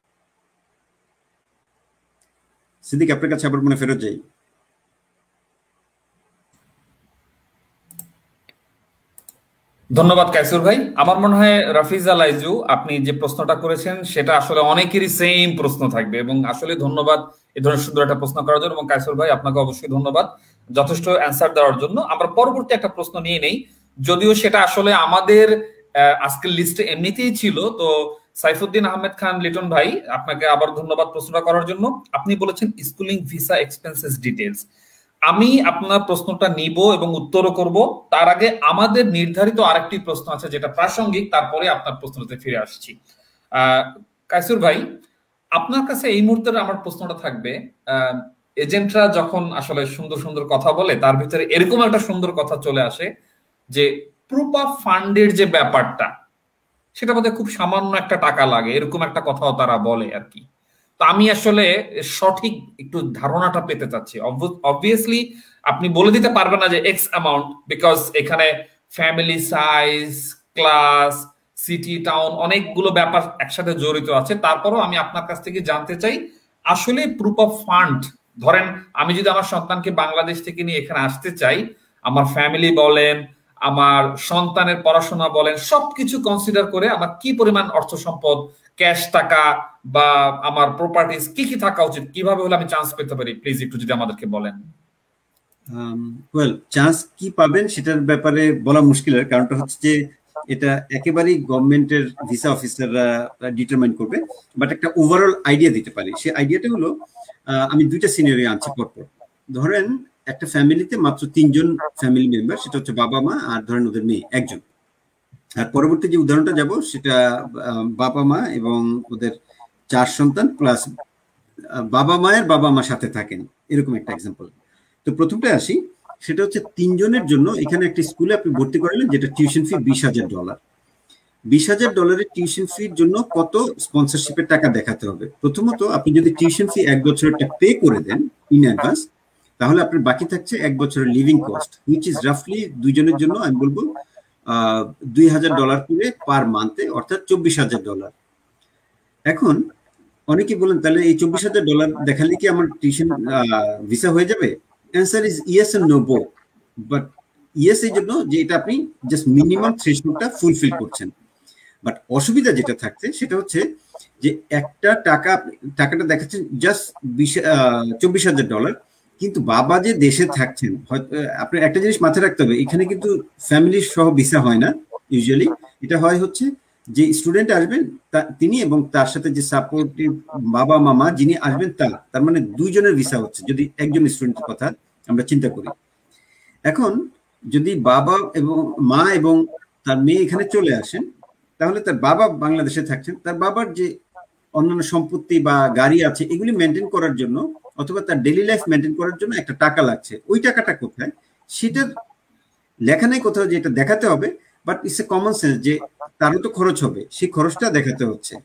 সিদ্দিক, আপনার কাছে আবার মনে ফেরত যাই। ধন্যবাদ কাইসুর ভাই। আমার মনে হয় রাফিজা লাইজু আপনি যে প্রশ্নটা করেছেন সেটা আসলে অনেকেরই সেম প্রশ্ন থাকবে, এবং আসলে ধন্যবাদ এই ধরনের সুন্দর একটা প্রশ্ন করার জন্য। এবং কাইসুর ভাই আপনাকে অবশ্যই ধন্যবাদ যথেষ্ট অ্যান্সার দেওয়ার জন্য। আমরা পরবর্তী একটা প্রশ্ন নিয়ে নেই, যদিও সেটা আসলে আমাদের আজকের লিস্টে এমনিতেই ছিল। তো সাইফুদ্দিন আহমেদ খান লিটন ভাই, আপনাকে আবার ধন্যবাদ প্রশ্নটা করার জন্য। আপনি বলেছেন স্কুলিং ভিসা এক্সপেন্সেস ডিটেলস। আমি আপনার প্রশ্নটা নিব এবং উত্তরও করব। তার আগে আমাদের নির্ধারিত আরেকটি প্রশ্ন আছে যেটা প্রাসঙ্গিক, তারপরে আপনার প্রশ্নতে ফিরে আসছি। আহ কাইসুর ভাই, আপনার কাছে এই মুহূর্তে আমার প্রশ্নটা থাকবে, আহ এজেন্টরা যখন আসলে সুন্দর সুন্দর কথা বলে তার ভিতরে এরকম একটা সুন্দর কথা চলে আসে যে প্রুফ অফ ফান্ডের যে ব্যাপারটা, সেটা বোধহয় খুব সামান্য একটা টাকা লাগে, এরকম একটা কথাও তারা বলে আর কি। তো আমি আসলে সঠিক একটু ধারণাটা পেতে চাচ্ছি। অবভিয়াসলি আপনি বলে দিতে পারবেন না যে এক্স অ্যামাউন্ট, বিকজ এখানে family size, class, city, town অনেকগুলো ব্যাপার একসাথে জড়িত আছে। তারপরও আমি আপনার কাছ থেকে জানতে চাই আসলে প্রুফ অফ ফান্ড, ধরেন আমি যদি আমার সন্তানকে বাংলাদেশ থেকে নিয়ে এখানে আসতে চাই, আমার ফ্যামিলি বলেন, আমার সন্তানের পড়াশোনা বলেন, সবকিছু কনসিডার করে আমার কি পরিমাণ অর্থ সম্পদ, ক্যাশ টাকা বা আমার প্রপার্টিজ কি কি থাকা উচিত, কিভাবে হলে আমি চান্স পেতে পারি, প্লিজ একটু যদি আমাদেরকে বলেন। ওয়েল, চান্স কি পাবেন সেটার ব্যাপারে বলা মুশকিলের, কারণটা হচ্ছে যে এটা একেবারেই গভর্নমেন্টের ভিসা অফিসাররা ডিটারমাইন করবে। বাট একটা ওভারঅল আইডিয়া দিতে পারি। সেই আইডিয়াটা হলো, আমি দুইটা সিনারিও আনছি পরপর। ধরেন একটা ফ্যামিলিতে মাত্র তিনজন ফ্যামিলি মেম্বার, সেটা হচ্ছে বাবা মা আর ধরেন ওদের মেয়ে একজন। আর পরবর্তী যে উদাহরণটা যাব সেটা বাবা মা এবং ওদের চার সন্তান প্লাস বাবা মায়ের বাবা মা সাথে থাকেন, এরকম একটা এক্সাম্পল। তো প্রথমটা আসি, সেটা হচ্ছে তিনজনের জন্য এখানে একটা স্কুলে আপনি ভর্তি করালেন, যেটা টিউশন ফি বিশ হাজার ডলার। বিশ হাজার ডলারের টিউশন ফির জন্য কত স্পন্সরশিপের টাকা দেখাতে হবে? প্রথমত আপনি যদি টিউশন ফি এক বছরেরটা পে করে দেন ইন অ্যাডভান্স, তাহলে আপনার বাকি থাকছে এক বছরের লিভিং কস্ট, হুইচ ইজ রাফলি দুইজনের জন্য আমি বলবো আহ দুই হাজার ডলার করে পার মান্থে, অর্থাৎ চব্বিশ হাজার ডলার। এখন অনেকে বলেন তাহলে এই চব্বিশ হাজার ডলার দেখালে কি আমার টিউশন ভিসা হয়ে যাবে? Answer is yes and no both. But yes এই জন্য যে এটা আপনি জাস্ট মিনিমাম থ্রেশহোল্ডটা ফুলফিল করছেন। বাট অসুবিধা যেটা থাকছে সেটা হচ্ছে যে একটা টাকা টাকাটা দেখাচ্ছেন জাস্ট বিশ চব্বিশ হাজার ডলার, কিন্তু বাবা যে দেশে থাকছেন, হয়তো আপনার একটা জিনিস মাথায় রাখতে হবে, এখানে কিন্তু ফ্যামিলি সহ ভিসা হয় না ইউজুয়ালি। এটা হয় হচ্ছে যে স্টুডেন্ট আসবেন তিনি এবং তার সাথে যে সাপোর্টিভ বাবা মামা যিনি আসবেন তার, তার মানে দুইজনের ভিসা হচ্ছে যদি একজন স্টুডেন্টের কথা আমরা চিন্তা করি। এখন যদি বাবা এবং মা এবং তার মেয়ে এখানে চলে আসেন, তাহলে তার বাবা বাংলাদেশে থাকছেন, তার বাবার যে অন্যান্য সম্পত্তি বা গাড়ি আছে এগুলি মেনটেন করার জন্য অথবা তার ডেইলি লাইফ মেনটেন করার জন্য একটা টাকা লাগছে। ওই টাকাটা কোথায় সেটার লেখা নেই কোথাও যে এটা দেখাতে হবে, but it's a common sense যে তারও তো খরচ হবে, সেই খরচটা দেখাতে হচ্ছে।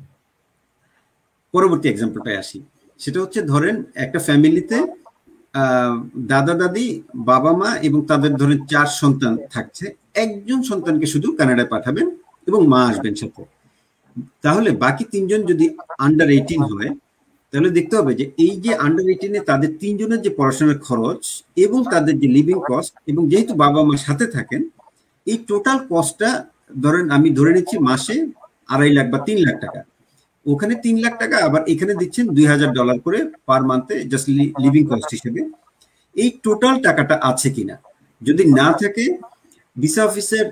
পরবর্তী এক্সাম্পলটায় আসি, সেটা হচ্ছে ধরেন একটা ফ্যামিলিতে আহ দাদা দাদি, বাবা মা এবং তাদের ধরেন চার সন্তান থাকছে। একজন সন্তানকে শুধু কানাডায় পাঠাবেন এবং মা আসবেন সাথে। তাহলে বাকি তিনজন যদি আন্ডার এইটিন হয়, তাহলে দেখতে হবে যে এই যে আন্ডার এইটিনে তাদের তিনজনের যে পড়াশোনার খরচ এবং তাদের যে লিভিং কস্ট, এবং যেহেতু বাবা মা সাথে থাকেন, এই টোটাল কস্টটা ধরেন আমি ধরে নিচ্ছি মাসে আড়াই লাখ বা তিন লাখ টাকা। ওখানে তিন লাখ টাকা, আবার এখানে দিচ্ছেন দুই হাজার ডলার করে পার মান্থে জাস্ট লিভিং কস্ট হিসেবে। এই টোটাল টাকাটা আছে কিনা, যদি না থাকে visa officer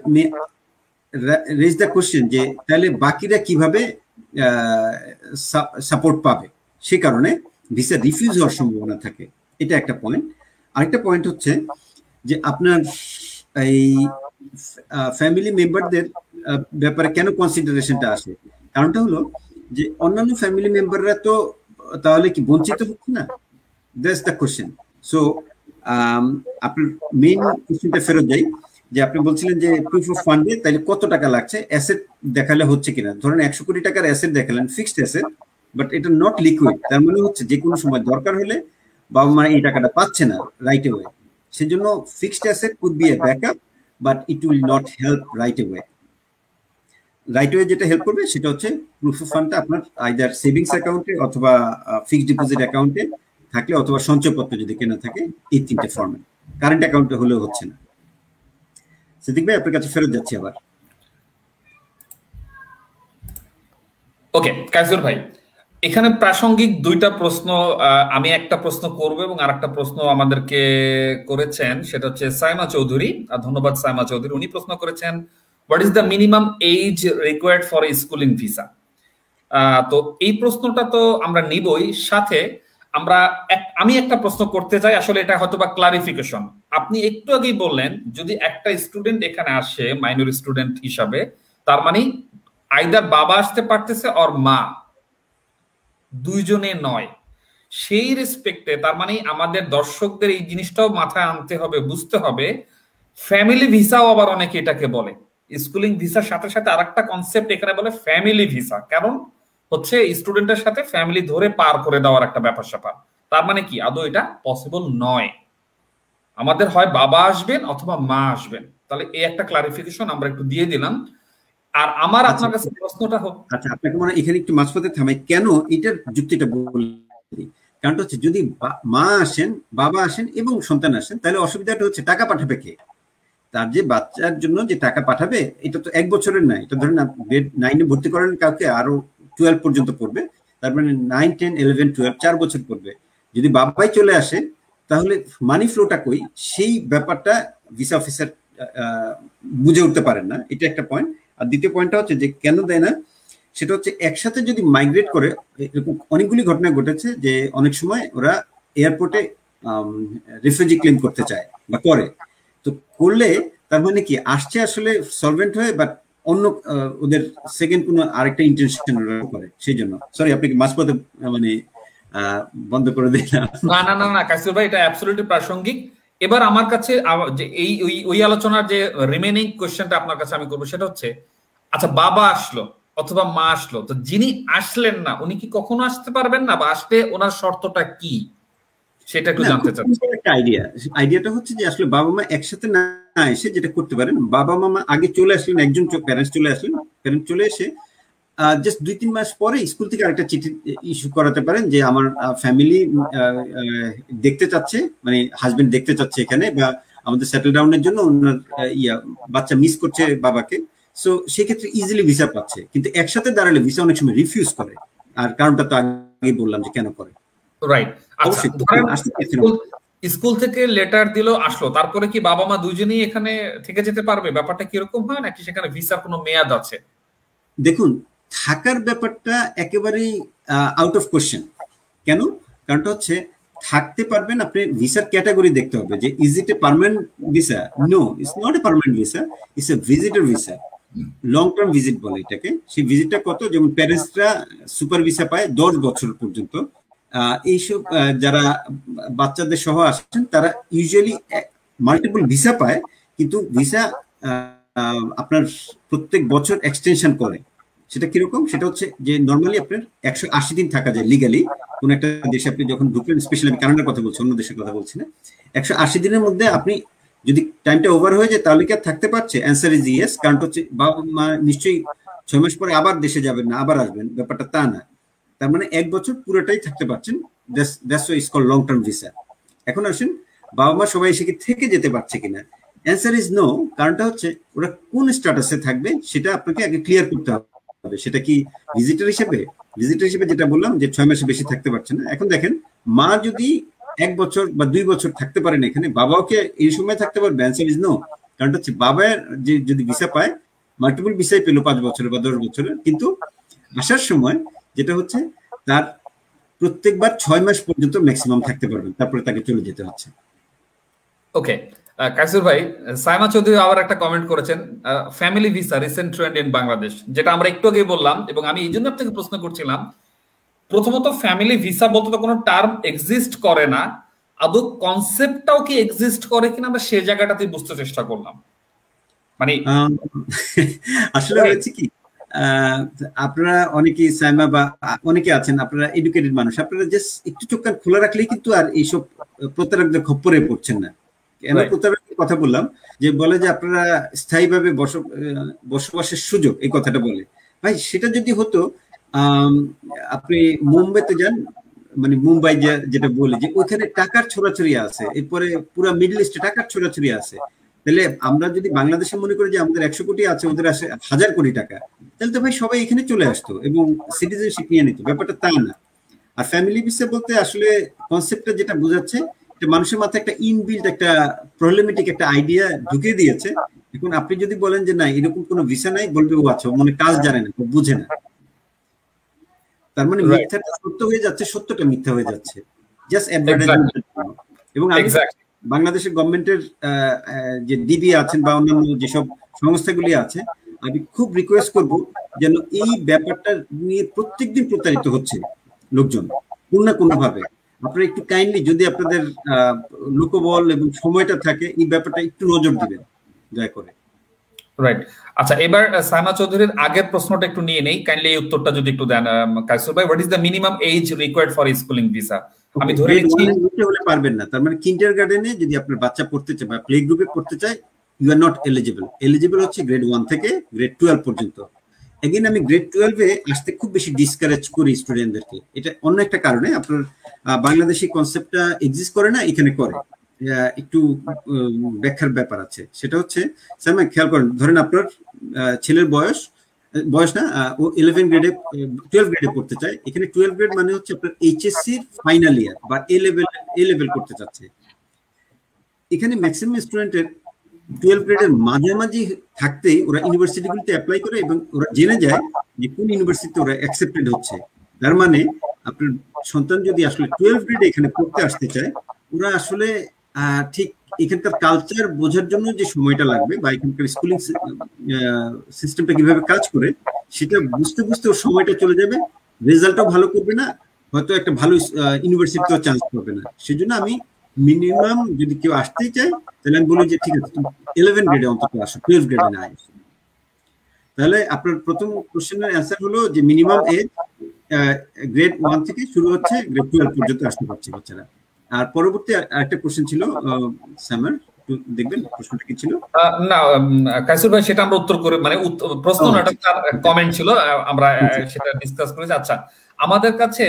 raise the question যে তাহলে বাকিরা কিভাবে সাপোর্ট পাবে। সে কারণে ভিসা রিফিউজ হওয়ার সম্ভাবনা থাকে। এটা একটা পয়েন্ট। আরেকটা পয়েন্ট হচ্ছে যে আপনার এই ফ্যামিলি মেম্বারদের ব্যাপারে কেন কনসিডারেশনটা আসে, কারণটা হলো যে অন্যান্য ফ্যামিলি মেম্বাররা তো তাহলে কি বঞ্চিত হচ্ছে না, দ্যাটস দ্য কোশ্চেন। সো আপনার মেইন কোশ্চেনটা ফেরত যাই, যে আপনি বলছিলেন যে প্রুফ অফ ফান্ডে তাহলে কত টাকা লাগছে, অ্যাসেট দেখালে হচ্ছে কিনা। ধরেন একশো কোটি টাকার অ্যাসেট দেখালেন, ফিক্সড অ্যাসেট, বাট এটা নট লিকুইড, তার মানে হচ্ছে যে কোনো সময় দরকার হলে বাবা মা এই টাকাটা পাচ্ছে না রাইট অ্যাওয়ে, সেজন্য fixed asset could be a backup, but it will not help right away. Right way যেটা হেল্প করবে সেটা হচ্ছে প্রুফ অফ ফান্ডটা আপনার আইদার সেভিংস অ্যাকাউন্টে অথবা ফিক্সড ডিপোজিট অ্যাকাউন্টে থাকলে, অথবা সঞ্চয়পত্র যদি কেনা থাকে, এই তিনটে ফর্মে। কারেন্ট অ্যাকাউন্টে হলেও হচ্ছে না। সিদ্দিক ভাই আপনার কাছে ফেরত যাচ্ছি আবার। ওকে কাইসুর ভাই, এখানে প্রাসঙ্গিক দুইটা প্রশ্ন, আমি একটা প্রশ্ন করব এবং আরেকটা প্রশ্ন আমাদেরকে করেছেন, সেটা হচ্ছে সাইমা চৌধুরী। ধন্যবাদ সাইমা চৌধুরী। উনি প্রশ্ন করেছেন what is the minimum age required for a schooling visa. তো এই প্রশ্নটা তো আমরা নিবই, সাথে আমরা আমি একটা প্রশ্ন করতে চাই, আসলে এটা হয়তো বা ক্লারিফিকেশন। আপনি একটু আগেই বললেন যদি একটা স্টুডেন্ট এখানে আসে মাইনর স্টুডেন্ট হিসাবে, তার মানে আইদার বাবা আসতে পারতেছে অর মা, দুইজনে নয়। সেই রেসপেক্টে তার মানে আমাদের দর্শকদের এই জিনিসটাও মাথায় আনতে হবে, বুঝতে হবে ফ্যামিলি ভিসাও আবার অনেকে এটাকে বলে। স্কুলিং ভিসার সাথে সাথে আরেকটা কনসেপ্ট এখানে বলে ফ্যামিলি ভিসা, কারণ হচ্ছে স্টুডেন্টের সাথে ফ্যামিলি ধরে পার করে দেওয়ার একটা ব্যাপার স্যাপার। তার মানে কি আদৌ এটা পসিবল নয়, আমাদের হয় বাবা আসবেন অথবা মা আসবেন। তাহলে এই একটা ক্লারিফিকেশন আমরা একটু দিয়ে দিলাম। আর আমার আপনার কাছে প্রশ্নটা হোক, আচ্ছা আপনাকে মনে হয় এখানে একটু মাঝপথে থামাই, কেন এটার যুক্তিটা বলি। কারণটা হচ্ছে যদি মা আসেন, বাবা আসেন এবং সন্তান আসেন, তাহলে অসুবিধাটা হচ্ছে টাকা পাঠাবে কে? তার যে বাচ্চার জন্য যে টাকা পাঠাবে, এটা তো এক বছরের নাই, এটা ধরেন গ্রেড নাইনে ভর্তি করেন কাউকে, আরো টুয়েলভ পর্যন্ত পড়বে, তার মানে নাইন টেন ইলেভেন টুয়েলভ চার বছর পড়বে। যদি বাবাই চলে আসে তাহলে মানি ফ্লোটা কই, সেই ব্যাপারটা ভিসা অফিসার বুঝে উঠতে পারেন না। এটা একটা পয়েন্ট। আর দ্বিতীয় পয়েন্টটা হচ্ছে যে কেন দেয় না, সেটা হচ্ছে একসাথে যদি মাইগ্রেট করে, এরকম অনেকগুলি ঘটনা ঘটেছে যে অনেক সময় ওরা এয়ারপোর্টে রিফিউজি ক্লেম করতে চায় বা করে, তো করলে তার মানে কি আসছে আসলে সলভেন্ট হয়ে, বাট অন্য ওদের সেকেন্ড কোনো আরেকটা ইন্টেনশন করে। সেই জন্য সরি আপনাকে মাঝপথে মানে বন্ধ করে দিলাম। না না না না কাইসুর ভাই, এটা অ্যাবসলিউটলি প্রাসঙ্গিক। এবার আমার কাছে যে এই ওই আলোচনার যে রিমেইনিং কোশ্চেনটা আপনার কাছে আমি করবো, সেটা হচ্ছে আচ্ছা বাবা আসলো অথবা মা আসলো, তো যিনি আসলেন না উনি কি কখনো আসতে পারবেন না, বা আসলে ওনার শর্তটা কি, সেটা একটু জানতে চাচ্ছি। একটা আইডিয়া আইডিয়াটা হচ্ছে যে আসলে বাবা মা একসাথে না এসে যেটা করতে পারেন, বাবা মামা আগে চলে আসলেন, একজন প্যারেন্টস চলে আসলেন, প্যারেন্ট চলে এসে জাস্ট দুই তিন মাস পরে স্কুল থেকে আরেকটা চিঠি ইস্যু করাতে পারেন যে আমার ফ্যামিলি দেখতে চাচ্ছে, মানে হাজবেন্ড দেখতে চাচ্ছে এখানে, বা আমাদের সেটেল ডাউনের জন্য ওনার ইয়া বাচ্চা মিস করছে বাবাকে। সো সেক্ষেত্রে ইজিলি ভিসা পাচ্ছে। কিন্তু একসাথে দাঁড়ালে ভিসা অনেক সময় রিফিউজ করে, আর কারণটা তো আগেই বললাম যে কেন করে। রাইট। আচ্ছা স্কুল থেকে লেটার দিল, আসলো, তারপরে কি বাবা মা দুইজনেই এখানে থেকে যেতে পারবে? ব্যাপারটা কিরকম হয়, নাকি সেখানে ভিসার কোনো মেয়াদ আছে? দেখুন, থাকার ব্যাপারটা একেবারেই আউট অফ কোশ্চেন। কেন? কারণটা হচ্ছে থাকতে পারবেন, আপনি ভিসার ক্যাটাগরি দেখতে হবে যে is it a permanent visa. No, it's not a permanent visa, it's a visitor visa, long term visit বলে এটাকে। সেই ভিজিটটা কত, যেমন প্যারেন্টসরা সুপার ভিসা পায় দশ বছর পর্যন্ত। এইসব যারা বাচ্চাদের সহ আসছেন তারা ইউজুয়ালি মাল্টিপল ভিসা পায়, কিন্তু ভিসা আপনার প্রত্যেক বছর এক্সটেনশন করে। সেটা কিরকম? সেটা হচ্ছে যে নর্মালি আপনার একশো আশি দিন থাকা যায় লিগালি কোন একটা দেশে। আপনি যখন ঢুকলেন, স্পেশালি আমি কানাডার কথা বলছি, অন্য দেশের কথা বলছি না, একশো আশি দিনের মধ্যে আপনি যদি টাইমটা ওভার হয়ে যায় তাহলে কি আর থাকতে পারছে? Answer is yes. কারণ হচ্ছে বাবা মা নিশ্চয়ই ছয় মাস পরে আবার দেশে যাবেন না, আবার আসবেন, ব্যাপারটা তা না। তার মানে এক বছর পুরোটাই থাকতে পারছেন, that's why it's called long term visa. এখন আসেন বাবা মা সবাই এসে কি থেকে যেতে পারছে কিনা, অ্যান্সার ইজ নো। কারণটা হচ্ছে ওরা কোন স্ট্যাটাসে থাকবে সেটা আপনাকে আগে ক্লিয়ার করতে হবে। সেটা কি ভিজিটর হিসেবে? ভিজিটর হিসেবে যেটা বললাম যে ছয় মাসে বেশি থাকতে পারছে না। এখন দেখেন, মা যদি এক বছর বা দুই বছর থাকতে পারেন এখানে, বাবাও কি এই সময় থাকতে পারবে? Answer is no. কারণটা হচ্ছে বাবার যে যদি ভিসা পায়, মাল্টিপল ভিসাই পেলো পাঁচ বছরের বা দশ বছরের, কিন্তু আসার সময় যেটা হচ্ছে তার প্রত্যেকবার ছয় মাস পর্যন্ত ম্যাক্সিমাম থাকতে পারবেন, তারপরে তাকে চলে যেতে হচ্ছে। ওকে, কাইসুর ভাই, সাইমা চৌধুরী আবার একটা কমেন্ট করেছেন, family visa recent trend in Bangladesh, যেটা আমরা একটু আগে বললাম, এবং আমি এই জন্য আপনাকে প্রশ্ন করছিলাম, প্রথমত ফ্যামিলি ভিসা বলতে তো কোনো টার্ম এক্সিস্ট করে না, আদৌ কনসেপ্টটাও কি এক্সিস্ট করে কিনা আমরা সেই জায়গাটাতে বুঝতে চেষ্টা করলাম। মানে আসলে হয়েছে কি, আপনারা অনেকেই সাইমা বা অনেকে আছেন, আপনারা এডুকেটেড মানুষ, আপনারা জাস্ট একটু চোখ কান খোলা রাখলেই কিন্তু আর এইসব প্রতারকদের খপ্পরে পড়ছেন না। কেন প্রতারকের কথা বললাম, যে বলে যে আপনারা স্থায়ীভাবে বসবাসের সুযোগ, এই কথাটা বলে। ভাই সেটা যদি হতো, আপনি মুম্বাইতে যান, মানে মুম্বাই যেটা বলে যে ওইখানে টাকার ছোড়াছড়ি আছে, এরপরে পুরো মিডল ইস্টে টাকার ছোড়াছড়ি আছে, তাহলে আমরা যদি বাংলাদেশে মনে করি যে আমাদের একশো কোটি আছে, ওদের আসে হাজার কোটি টাকা, তাহলে তো ভাই সবাই এখানে চলে আসতো এবং সিটিজেনশিপ নিয়ে নিত। ব্যাপারটা তা না। আর ফ্যামিলি ভিসা বলতে আসলে কনসেপ্টটা যেটা বোঝাচ্ছে, মানুষের মাথায় একটা ইনবিল্ট একটা প্রবলেমেটিক একটা আইডিয়া ঢুকে দিয়েছে। এখন আপনি যদি বলেন যে না এরকম কোনো ভিসা নাই, বলবে ও আচ্ছা মনে কাজ জানে না, বুঝে না। তার মানে মিথ্যাটা সত্য হয়ে যাচ্ছে, সত্যটা মিথ্যা হয়ে যাচ্ছে, জাস্ট অ্যাডভার্টাইজমেন্টের জন্য। এবং বাংলাদেশের গভর্নমেন্টের যে ডিবি আছেন বা অন্যান্য যেসব সংস্থাগুলি আছে, আমি খুব রিকোয়েস্ট করব যেন এই ব্যাপারটা নিয়ে প্রত্যেকদিন প্রতারিত হচ্ছে লোকজন কোন না কোনো ভাবে। আপনারা একটু কাইন্ডলি যদি আপনাদের লোকবল এবং সময়টা থাকে, এই ব্যাপারটা একটু নজর দিবেন দয়া করে। রাইট। আচ্ছা, এবার সাইমা চৌধুরীর আগের প্রশ্নটা একটু নিয়ে নেই, কাইন্ডলি এই উত্তরটা যদি একটু দেন কাইসুর ভাই। What is the minimum age required for schooling visa? আমি ধরে নিচ্ছি হলে পারবেন না, তার মানে কিন্ডারগার্টেনে যদি আপনার বাচ্চা পড়তে চায় বা প্লে গ্রুপে পড়তে চায়, you are not eligible. Eligible হচ্ছে গ্রেড ওয়ান থেকে গ্রেড টুয়েলভ পর্যন্ত। এগেইন আমি গ্রেড টুয়েলভে আসতে খুব বেশি ডিসকারেজ করি স্টুডেন্টদেরকে। এটা অন্য একটা কারণে, আপনার বাংলাদেশি কনসেপ্টটা এক্সিস্ট করে না, এখানে করে, একটু ব্যাখ্যার ব্যাপার আছে। সেটা হচ্ছে স্যার খেয়াল করেন, ধরেন আপনার ছেলের বয়স বয়স না, ও ইলেভেন গ্রেডে টুয়েলভ গ্রেডে পড়তে চায়। এখানে টুয়েলভ গ্রেড মানে হচ্ছে আপনার এইচএসসির ফাইনাল ইয়ার বা এ লেভেল এ লেভেল করতে চাচ্ছে। এখানে ম্যাক্সিমাম স্টুডেন্টের টুয়েলভ গ্রেডের মাঝামাঝি থাকতেই ওরা ইউনিভার্সিটিগুলিতে অ্যাপ্লাই করে এবং ওরা জেনে যায় যে কোন ইউনিভার্সিটিতে ওরা অ্যাকসেপ্টেড হচ্ছে। তার মানে আপনার সন্তান যদি আসলে টুয়েলভ গ্রেডে এখানে পড়তে আসতে চায়, ওরা আসলে ঠিক এখানকার কালচার বোঝার জন্য যে সময়টা লাগবে বা এখানকার স্কুলিং সিস্টেমটা কিভাবে কাজ করে সেটা বুঝতে বুঝতে ওর সময়টা চলে যাবে, রেজাল্টও ভালো করবে না, হয়তো একটা ভালো ইউনিভার্সিটিতেও চান্স পাবে না। সেজন্য আমি মিনিমাম যদি কেউ আসতেই চায়, তাহলে আমি বলি যে ঠিক আছে তুমি ইলেভেন গ্রেডে অন্তত আসো, টুয়েলভ গ্রেডে না আসো। তাহলে আপনার প্রথম কোশ্চেনের অ্যান্সার হলো যে মিনিমাম এজ গ্রেড ওয়ান থেকে শুরু হচ্ছে, গ্রেড টুয়েলভ পর্যন্ত আসতে পারছে বাচ্চারা। আর পরবর্তী আরেকটা কোশ্চেন ছিল সামার, দেখবেন প্রশ্নটা কি ছিল? না কাইসুর ভাই, সেটা আমরা উত্তর করে, মানে প্রশ্ন না, এটা কমেন্ট ছিল, আমরা সেটা ডিসকাস করেছি। আচ্ছা, আমাদের কাছে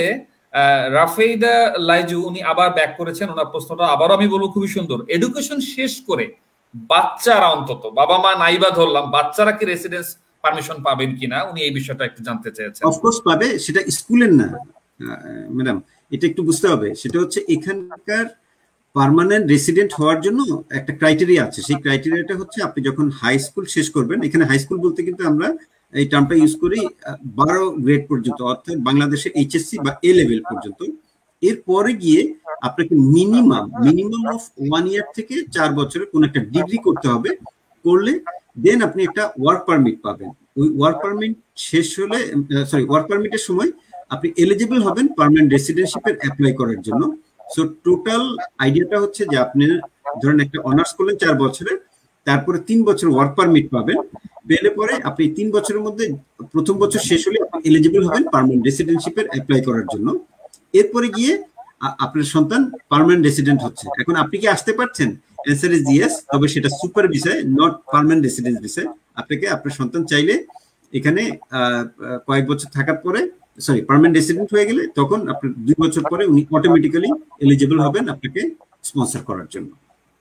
রাফেইদা লাইজু উনি আবার ব্যাক করেছেন, ওনার প্রশ্নটা আবারও আমি বলবো খুবই সুন্দর। এডুকেশন শেষ করে বাচ্চারা, অন্তত বাবা মা নাইবা ধরলাম, বাচ্চারা কি রেসিডেন্স পারমিশন পাবেন কিনা, উনি এই বিষয়টা একটু জানতে চেয়েছেন। অফকোর্স পাবে, সেটা স্কুলের না ম্যাডাম, এটা একটু বুঝতে হবে। সেটা হচ্ছে এখানকার পার্মানেন্ট রেসিডেন্ট হওয়ার জন্য একটা ক্রাইটেরিয়া আছে। সেই ক্রাইটেরিয়াটা হচ্ছে আপনি যখন হাই স্কুল শেষ করবেন, এখানে হাই স্কুল বলতে কিন্তু আমরা এই টার্মটা ইউজ করি বারো গ্রেড পর্যন্ত, অর্থাৎ বাংলাদেশে এইচএসসি বা এ লেভেল পর্যন্ত। এরপরে গিয়ে আপনাকে minimum minimum of one year থেকে চার বছরের কোন একটা ডিগ্রি করতে হবে, করলে দেন আপনি একটা ওয়ার্ক পারমিট পাবেন। ওই ওয়ার্ক পারমিট শেষ হলে, সরি ওয়ার্ক পারমিটের সময় আপনি এলিজিবল হবেন পার্মানেন্ট রেসিডেন্সিপের অ্যাপ্লাই করার জন্য। সো টোটাল আইডিয়াটা হচ্ছে যে আপনি ধরেন একটা অনার্স করলেন চার বছরে, তারপরে তিন বছর ওয়ার্ক পারমিট পাবেন, পেলে পরে আপনি তিন বছরের মধ্যে প্রথম বছর শেষ হলে আপনি এলিজিবল হবেন পার্মানেন্ট রেসিডেন্সিপের অ্যাপ্লাই করার জন্য। এরপরে গিয়ে আপনার সন্তান পার্মানেন্ট রেসিডেন্ট হচ্ছে। এখন আপনি কি আসতে পারছেন? অ্যান্সার ইজ ইয়েস, তবে সেটা সুপার ভিসায়, নট পার্মানেন্ট রেসিডেন্স ভিসায়। আপনাকে আপনার সন্তান চাইলে এখানে কয়েক বছর থাকার পরে, সরি পার্মানেন্ট রেসিডেন্ট হয়ে গেলে তখন আপনার দুই বছর পরে উনি অটোমেটিক্যালি এলিজিবল হবেন আপনাকে স্পন্সর করার জন্য।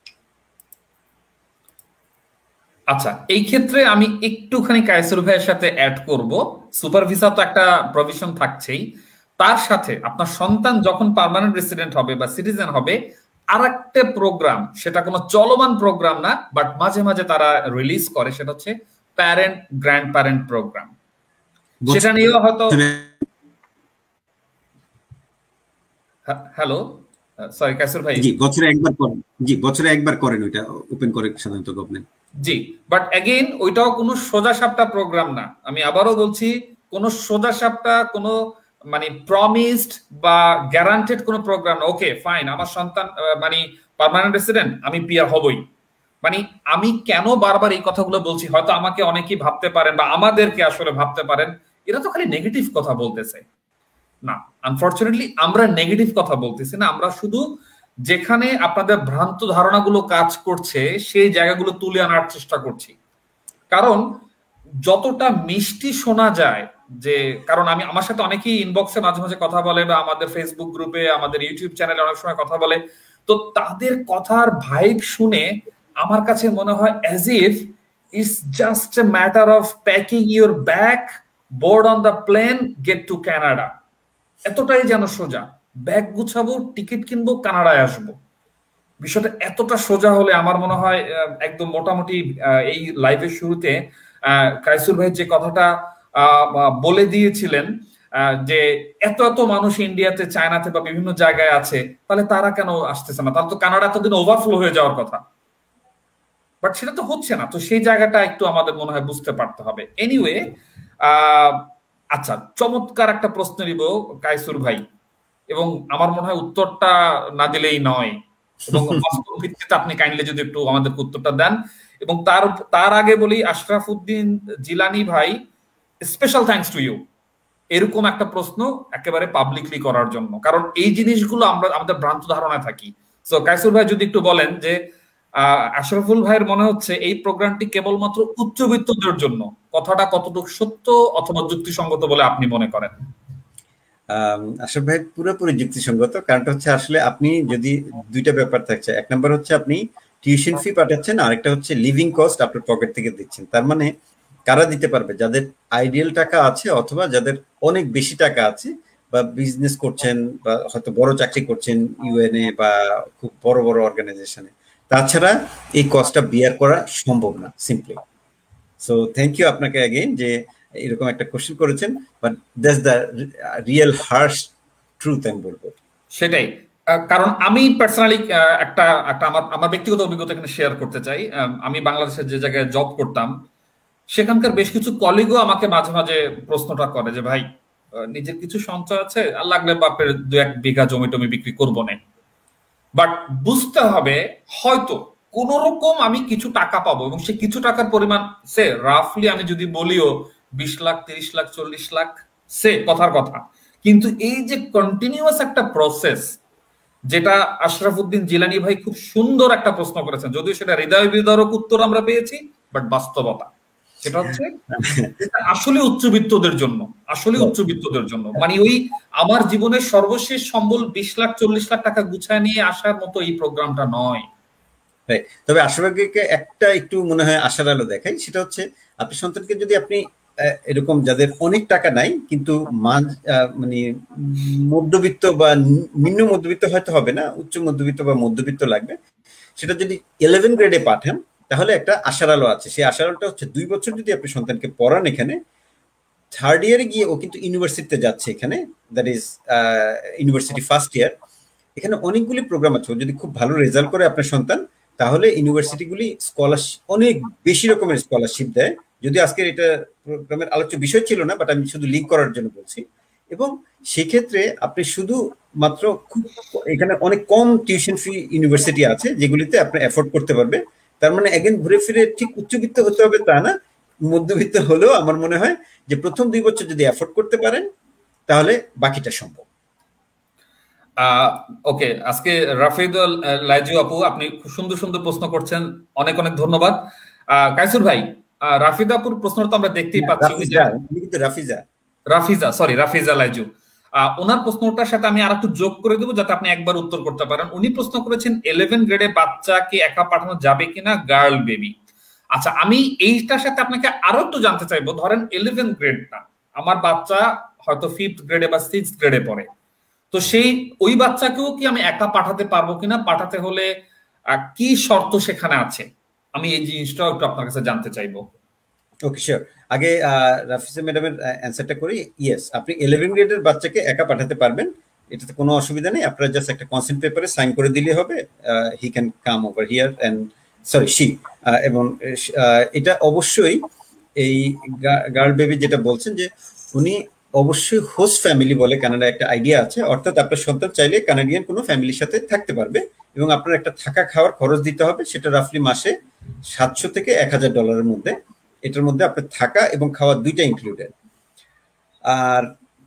আচ্ছা, এই ক্ষেত্রে আমি একটুখানি কায়সুর ভাইয়ের সাথে অ্যাড করব, সুপার ভিসা তো একটা প্রভিশন থাকছেই, তার সাথে আপনার সন্তান যখন পার্মানেন্ট রেসিডেন্ট হবে বা সিটিজেন হবে, আর একটা প্রোগ্রাম, সেটা কোনো চলমান প্রোগ্রাম না, বাট মাঝে মাঝে তারা রিলিজ করে, সেটা হচ্ছে প্যারেন্ট গ্র্যান্ড প্যারেন্ট প্রোগ্রাম। সেটা নিয়েও হয়তো হ্যালো, সরি কাইসুর ভাই। জি, বছরে একবার করেন। জি, বছরে একবার করেন, ওইটা ওপেন করে সাধারণত গভর্নমেন্ট। জি, বাট এগেইন ওইটাও কোনো সোজা সাপটা প্রোগ্রাম না। আমি আবারও বলছি, কোনো সোজা সাপটা কোনো মানে প্রমিসড বা গ্যারান্টেড কোনো প্রোগ্রাম না। ওকে ফাইন, আমার সন্তান মানে পার্মানেন্ট রেসিডেন্ট, আমি পিআর হবই। মানে আমি কেন বারবার এই কথাগুলো বলছি, হয়তো আমাকে অনেকেই ভাবতে পারেন বা আমাদেরকে আসলে ভাবতে পারেন এরা তো খালি নেগেটিভ কথা বলতেছে। না, আনফরচুনেটলি আমরা নেগেটিভ কথা বলতেছি না, আমরা শুধু যেখানে আপনাদের ভ্রান্ত ধারণাগুলো কাজ করছে সেই জায়গাগুলো তুলে আনার চেষ্টা করছি। কারণ যতটা মিষ্টি শোনা যায়, যে কারণ আমি আমার সাথে অনেকেই ইনবক্সে মাঝে মাঝে কথা বলে বা আমাদের ফেসবুক গ্রুপে আমাদের ইউটিউব চ্যানেলে অনেক সময় কথা বলে, তো তাদের কথার ভাইব শুনে আমার কাছে মনে হয় as if it's just a matter of packing your bag, board on the plane, get to Canada. এতটাই যেন সোজা, ব্যাগ গুছাবো, টিকিট কিনবো, কানাডায় আসবো। বিষয়টা এতটা সোজা হলে আমার মনে হয় একদম মোটামুটি এই লাইভের শুরুতে কাইসুর ভাই যে কথাটা বলে দিয়েছিলেন যে এত এত মানুষ ইন্ডিয়াতে, চায়নাতে বা বিভিন্ন জায়গায় আছে, তাহলে তারা কেন আসতেছে না? তাহলে তো কানাডা এতদিন ওভারফ্লো হয়ে যাওয়ার কথা, বাট সেটা তো হচ্ছে না। তো সেই জায়গাটা একটু আমাদের মনে হয় বুঝতে পারতে হবে। এনিওয়ে, আচ্ছা, চমৎকার একটা প্রশ্ন নিব কাইসুর ভাই, এবং আমার মনে হয় উত্তরটা না দিলেই নয়, এবং বাস্তব ভিত্তিতে আপনি কাইন্ডলি যদি একটু আমাদেরকে উত্তরটা দেন। এবং তার তার আগে বলি, আশরাফুদ্দিন জিলানী ভাই, স্পেশাল থ্যাঙ্কস টু ইউ এরকম একটা প্রশ্ন একেবারে পাবলিকলি করার জন্য, কারণ এই জিনিসগুলো আমরা আমাদের ভ্রান্ত ধারণায় থাকি। সো কাইসুর ভাই যদি একটু বলেন যে আশরাফুল ভাইয়ের মনে হচ্ছে এই প্রোগ্রামটি কেবলমাত্র উচ্চবিত্তদের জন্য, কথাটা কতটুকু সত্য অথবা যুক্তিসঙ্গত বলে আপনি মনে করেন? আশরাফ ভাই পুরোপুরি যুক্তিসঙ্গত। কারণটা হচ্ছে আসলে আপনি যদি দুইটা ব্যাপার থাকছে, এক নম্বর হচ্ছে আপনি টিউশন ফি পাঠাচ্ছেন, আরেকটা হচ্ছে লিভিং কস্ট আপনার পকেট থেকে দিচ্ছেন। তার মানে কারা দিতে পারবে? যাদের আইডিয়াল টাকা আছে অথবা যাদের অনেক বেশি টাকা আছে, বা বিজনেস করছেন বা হয়তো বড় চাকরি করছেন ইউএনএ বা খুব বড় বড় অর্গানাইজেশনে। তাছাড়া এই কস্টটা বিয়ার করা সম্ভব না সিম্পলি। সো থ্যাংক ইউ আপনাকে অ্যাগেইন যে এরকম একটা কোশ্চেন করেছেন, but that's the real harsh truth আমি বলবো। সেটাই, কারণ আমি পার্সোনালি একটা একটা আমার আমার ব্যক্তিগত অভিজ্ঞতা এখানে শেয়ার করতে চাই। আমি বাংলাদেশের যে জায়গায় জব করতাম, সেখানকার বেশ কিছু কলিগও আমাকে মাঝে মাঝে প্রশ্নটা করে যে ভাই, নিজের কিছু সঞ্চয় আছে, আর লাগলে বাপের দু এক বিঘা জমি টমি বিক্রি করবো না, বাট বুঝতে হবে হয়তো কোন রকম আমি কিছু টাকা পাবো, এবং সে কিছু টাকার পরিমাণ সে রাফলি আমি যদি বলিও বিশ লাখ, তিরিশ লাখ, চল্লিশ লাখ, সে কথার কথা। কিন্তু এই যে কন্টিনিউয়াস একটা প্রসেস, যেটা আশরাফুদ্দিন জিলানী ভাই খুব সুন্দর একটা প্রশ্ন করেছেন, যদিও সেটা হৃদয় বিদারক উত্তর আমরা পেয়েছি, বাট বাস্তবতা সেটা হচ্ছে আসলে উচ্চবিত্তদের জন্য, আসলে উচ্চবিত্তদের জন্য মানে ওই আমার জীবনের সর্বশেষ সম্বল বিশ লাখ চল্লিশ লাখ টাকা গুছায় নিয়ে আসার মতো এই প্রোগ্রামটা নয়। তবে আশরাফকে একটা একটু মনে হয় আশার আলো দেখাই, সেটা হচ্ছে আপনি সন্তানকে যদি আপনি এরকম যাদের অনেক টাকা নাই কিন্তু মানে মধ্যবিত্ত বা নিম্ন মধ্যবিত্ত হয়তো হবে না, উচ্চ মধ্যবিত্ত বা মধ্যবিত্ত লাগবে, সেটা যদি ইলেভেন গ্রেডে পাঠান তাহলে একটা আশার আলো আছে। সেই আশার আলোটা হচ্ছে দুই বছর যদি আপনি সন্তানকে পড়ান এখানে, থার্ড ইয়ারে গিয়ে ও কিন্তু ইউনিভার্সিটিতে যাচ্ছে এখানে, that is university first year. এখানে অনেকগুলি প্রোগ্রাম আছে, যদি খুব ভালো রেজাল্ট করে আপনার সন্তান তাহলে ইউনিভার্সিটিগুলি স্কলারশিপ, অনেক বেশি রকমের স্কলারশিপ দেয়। যদি আজকের এটা প্রোগ্রামের আলোচ্য বিষয় ছিল না, বাট আমি শুধু লিঙ্ক করার জন্য বলছি। এবং সেক্ষেত্রে আপনি শুধু মাত্র খুব এখানে অনেক কম টিউশন ফি ইউনিভার্সিটি আছে যেগুলিতে আপনি এফোর্ড করতে পারবে। তার মানে এগেন ঘুরে ফিরে ঠিক উচ্চবিত্ত হতে হবে তা না, মধ্যবিত্ত হলেও আমার মনে হয় যে প্রথম দুই বছর যদি এফোর্ড করতে পারেন তাহলে বাকিটা সম্ভব। ওকে, আজকে রাফিদুল লাইজু আপু আপনি খুব সুন্দর সুন্দর প্রশ্ন করছেন, অনেক অনেক ধন্যবাদ। কাইসুর ভাই, রাফিদা আপুর প্রশ্নটা তো আমরা দেখতেই পাচ্ছি, রাফিজা রাফিজা সরি রাফিজা লাইজু, ওনার প্রশ্নটার সাথে আমি আর একটু যোগ করে দেবো যাতে আপনি একবার উত্তর করতে পারেন। উনি প্রশ্ন করেছেন ইলেভেন গ্রেডে বাচ্চাকে একা পাঠানো যাবে কিনা, গার্ল বেবি। আচ্ছা, আমি এইটার সাথে আপনাকে আরো একটু জানতে চাইবো, ধরেন ইলেভেন গ্রেড না, আমার বাচ্চা হয়তো ফিফথ গ্রেডে বা সিক্স গ্রেডে পড়ে, তো সেই ওই বাচ্চাকেও কি আমি একা পাঠাতে পারবো কিনা, পাঠাতে হলে কি শর্ত সেখানে আছে, আমি এই জিনিসটাও একটু আপনার কাছে জানতে চাইবো। ওকে শিওর, আগে রাফিজা ম্যাডামের অ্যান্সারটা করি। ইয়েস, আপনি ইলেভেন গ্রেডের বাচ্চাকে একা পাঠাতে পারবেন, এটাতে কোনো অসুবিধা নেই, আপনারা জাস্ট একটা কনসেন্ট পেপারে সাইন করে দিলে হবে, he can come over here and sorry she. এবং এটা অবশ্যই এই গার্ল বেবি যেটা বলছেন যে উনি অবশ্যই হোস্ট ফ্যামিলি বলে কানাডা একটা আইডিয়া আছে, অর্থাৎ আপনার সন্তান চাইলে কানাডিয়ান কোনো ফ্যামিলির সাথে থাকতে পারবে এবং আপনার একটা থাকা খাওয়ার খরচ দিতে হবে, সেটা রাফলি মাসে সাতশো থেকে এক হাজার ডলারের মধ্যে। এটার মধ্যে আপনার থাকা এবং খাওয়া দুইটা ইনক্লুডেড। আর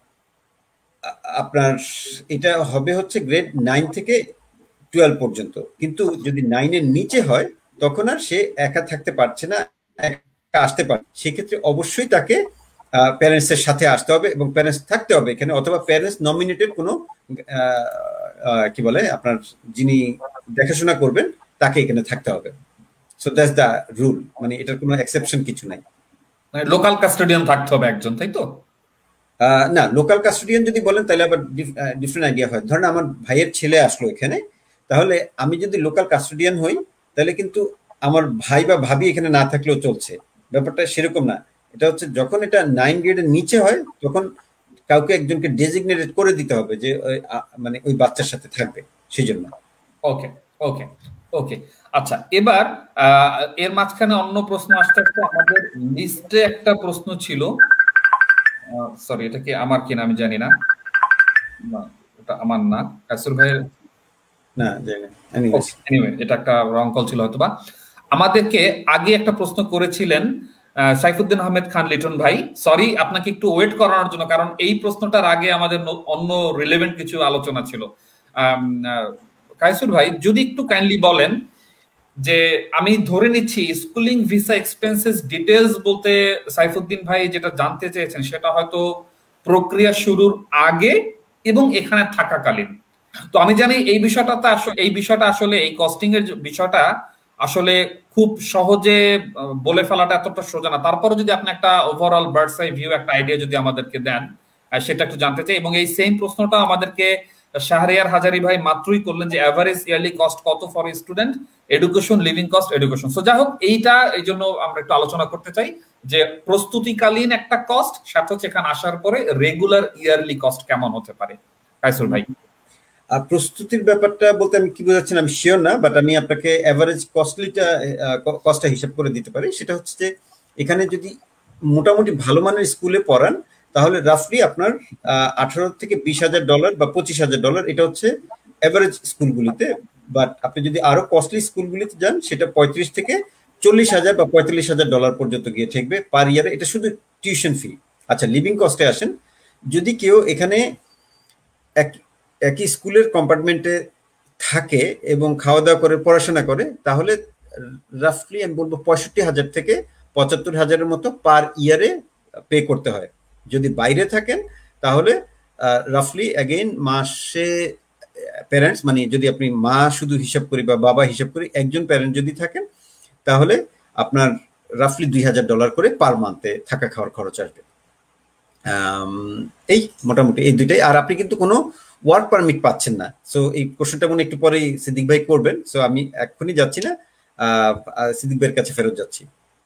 আপনার এটা হবে হচ্ছে গ্রেড নাইন থেকে টুয়েলভ পর্যন্ত, কিন্তু যদি নাইনের নিচে হয় তখন আর সে একা থাকতে পারছে না, একা আসতে পারে, সেক্ষেত্রে অবশ্যই তাকে প্যারেন্টসের সাথে আসতে হবে এবং প্যারেন্টস থাকতে হবে এখানে, অথবা প্যারেন্টস নমিনেটেড কোনো কি বলে আপনার যিনি দেখাশোনা করবেন তাকে এখানে থাকতে হবে। সো দ্যাটস দ্য রুল, মানে এটার কোনো এক্সেপশন কিছু নাই। মানে লোকাল কাস্টোডিয়ান থাকতে হবে একজন, তাই তো? না, লোকাল কাস্টোডিয়ান যদি বলেন তাহলে আবার ডিফারেন্ট আইডিয়া হয়। ধরেন আমার ভাইয়ের ছেলে আসলো এখানে, তাহলে আমি যদি লোকাল কাস্টোডিয়ান হই তাহলে কিন্তু আমার ভাই বা ভাবি এখানে না থাকলেও চলছে, ব্যাপারটা সেরকম না। এটা হচ্ছে যখন এটা নাইন গ্রেডের নিচে হয় তখন কাউকে একজনকে ডেজিগনেটেড করে দিতে হবে যে মানে ওই বাচ্চার সাথে থাকবে, সেই জন্য। ওকে ওকে ওকে আচ্ছা, এবার এর মাঝখানে অন্য প্রশ্ন আসতে আসতে আমাদের লিস্টে একটা প্রশ্ন ছিল, সরি এটা কি আমার কিনা আমি জানি না, এটা আমার না, কাসুর ভাইয়ের না, জানি না, এনিওয়ে এটা একটা রং কল ছিল হয়তোবা। আমাদেরকে আগে একটা প্রশ্ন করেছিলেন সাইফুদ্দিন আহমেদ খান লিটন ভাই, সরি আপনাকে একটু ওয়েট করানোর জন্য, কারণ এই প্রশ্নটার আগে আমাদের অন্য রিলেভেন্ট কিছু আলোচনা ছিল। কায়সুর ভাই যদি একটু কাইন্ডলি বলেন যে, আমি ধরে নিচ্ছি স্কুলিং ভিসা এক্সপেন্সেস ডিটেলস বলতে সাইফুদ্দিন ভাই যেটা জানতে চেয়েছেন সেটা হয়তো প্রক্রিয়া শুরুর আগে এবং এখানে থাকাকালীন। তো আমি জানি এই বিষয়টা আসলে এই বিষয়টা আসলে এই কস্টিং এর বিষয়টা আসলে খুব সহজে বলে ফেলাটা এতটা সোজা না, তারপরে যদি আপনি একটা ওভারঅল বার্ডস আই ভিউ একটা আইডিয়া যদি আমাদেরকে দেন সেটা একটু জানতে চাই। এবং এই সেম প্রশ্নটা আমাদেরকে শাহরিয়ার হাজারি ভাই মাত্রই করলেন যে এভারেজ ইয়ারলি কস্ট কত for student, education, living cost, education. So যাই হোক, এইটা এই জন্য আমরা একটু আলোচনা করতে চাই যে প্রস্তুতিকালীন একটা কস্ট, সাথে হচ্ছে এখানে আসার পরে রেগুলার ইয়ারলি কস্ট কেমন হতে পারে। কায়সুর ভাই, প্রস্তুতির ব্যাপারটা বলতে আমি কি বোঝাচ্ছেন আমি শিওর না, বাট আমি আপনাকে এভারেজ কস্টলিটা কস্টটা হিসাব করে দিতে পারি। সেটা হচ্ছে যে এখানে যদি মোটামুটি ভালো মানের স্কুলে পড়ান তাহলে রাফলি আপনার আঠারো থেকে বিশ হাজার ডলার বা পঁচিশ হাজার ডলার, এটা হচ্ছে এভারেজ স্কুলগুলিতে। বাট আপনি যদি আরো কস্টলি স্কুলগুলিতে যান সেটা পঁয়ত্রিশ থেকে চল্লিশ হাজার বা পঁয়তাল্লিশ হাজার ডলার পর্যন্ত গিয়ে ঠেকবে পার ইয়ারে, এটা শুধু টিউশন ফি। আচ্ছা, লিভিং কস্টে আসেন, যদি কেউ এখানে এক একই স্কুলের কম্পার্টমেন্টে থাকে এবং খাওয়া দাওয়া করে পড়াশোনা করে তাহলে রাফলি আমি বলবো পঁয়ষট্টি হাজার থেকে পঁচাত্তর হাজারের মতো পার ইয়ারে পে করতে হয়। যদি বাইরে থাকেন তাহলে রাফলি অ্যাগেইন মাসে প্যারেন্টস, মানে যদি আপনি মা শুধু হিসাব করি বা বাবা হিসাব করি, একজন প্যারেন্ট যদি থাকেন তাহলে আপনার রাফলি দুই হাজার ডলার করে পার মান্থে থাকা খাওয়ার খরচ আসবে। এই মোটামুটি এই দুইটাই। আর আপনি কিন্তু কোনো ওয়ার্ক পারমিট পাচ্ছেন না। সো এই কোশ্চেনটা মনে একটু পরেই সিদ্দিক ভাই করবেন, সো আমি এখনই যাচ্ছি না, সিদ্দিক ভাইয়ের কাছে ফেরত যাচ্ছি।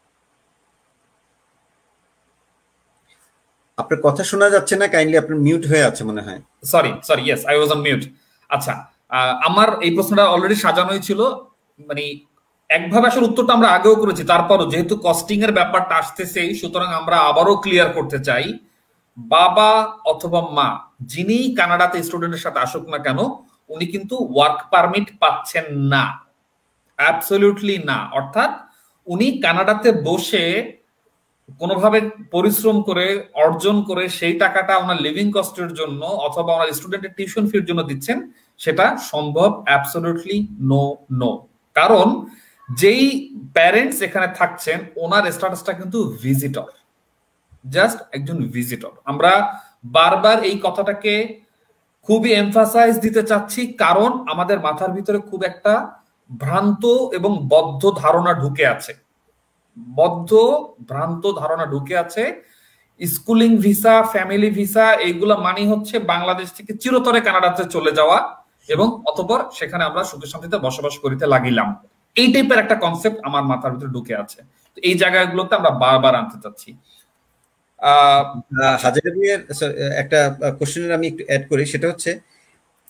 আপনার কথা শোনা যাচ্ছে না, কাইন্ডলি আপনার মিউট হয়ে আছে মনে হয়। Sorry sorry yes I was on mute. আচ্ছা, আমার এই প্রশ্নটা অলরেডি সাজানোই ছিল, মানে একভাবে আসলে উত্তরটা আমরা আগেও করেছি, তারপরও যেহেতু কস্টিং এর ব্যাপারটা আসতেছে সুতরাং আমরা আবারও ক্লিয়ার করতে চাই, বাবা অথবা মা যিনি কানাডাতে স্টুডেন্টের সাথে আসুক না কেন উনি কিন্তু ওয়ার্ক পারমিট পাচ্ছেন না, অ্যাবসলিউটলি না। অর্থাৎ উনি কানাডাতে বসে কোনোভাবে পরিশ্রম করে অর্জন করে সেই টাকাটা ওনার লিভিং কস্টের জন্য অথবা ওনার স্টুডেন্টের টিউশন ফির জন্য দিচ্ছেন, সেটা সম্ভব অ্যাবসলিউটলি নো নো। কারণ যেই প্যারেন্টস এখানে থাকছেন ওনার স্ট্যাটাসটা কিন্তু ভিজিটর, জাস্ট একজন ভিজিটর। আমরা বারবার এই কথাটাকে খুবই এমফাসাইজ দিতে চাচ্ছি, কারণ আমাদের মাথার ভিতরে খুব একটা ভ্রান্ত এবং বদ্ধ ধারণা ঢুকে আছে, বদ্ধ ভ্রান্ত ধারণা ঢুকে আছে। স্কুলিং ভিসা, ফ্যামিলি ভিসা এইগুলা মানে হচ্ছে বাংলাদেশ থেকে চিরতরে কানাডাতে চলে যাওয়া এবং অতঃপর সেখানে আমরা সুখে শান্তিতে বসবাস করিতে লাগিলাম, এই টাইপের একটা কনসেপ্ট আমার মাথার ভিতরে ঢুকে আছে। এই জায়গাগুলোতে আমরা বারবার আনতে চাচ্ছি। হাজার একটা কোশ্চেনের আমি একটু অ্যাড করি, সেটা হচ্ছে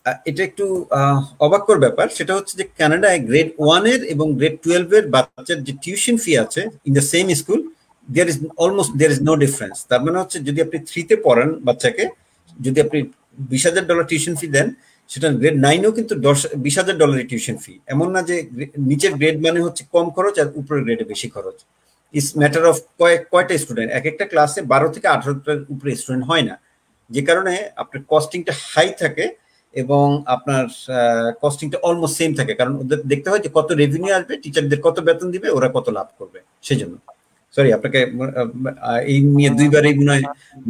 এটা একটু অবাককর ব্যাপার, সেটা হচ্ছে যে কানাডায় গ্রেড ওয়ানের এবং গ্রেড টুয়েলভ এর বাচ্চার যে টিউশন ফি আছে in the same school, there is almost there is no difference. তার মানে হচ্ছে যদি আপনি থ্রিতে পড়ান বাচ্চাকে, যদি আপনি বিশ হাজার ডলার টিউশন ফি দেন, সেটা গ্রেড নাইনেও কিন্তু দশ বিশ হাজার ডলারের টিউশন ফি। এমন না যে নিচের গ্রেড মানে হচ্ছে কম খরচ আর উপরের গ্রেডে বেশি খরচ। ইটস ম্যাটার অফ কয়েক কয়টা স্টুডেন্ট, এক একটা ক্লাসে বারো থেকে আঠারোটার উপরে স্টুডেন্ট হয় না, যে কারণে আপনার কস্টিংটা হাই থাকে এবং আপনার কস্টিংটা অলমোস্ট সেম থাকে, কারণ ওদের দেখতে হয় যে কত রেভিনিউ আসবে, টিচারদের কত বেতন দিবে, ওরা কত লাভ করবে। সেজন্য সরি আপনাকে এই নিয়ে দুইবারই মনে হয়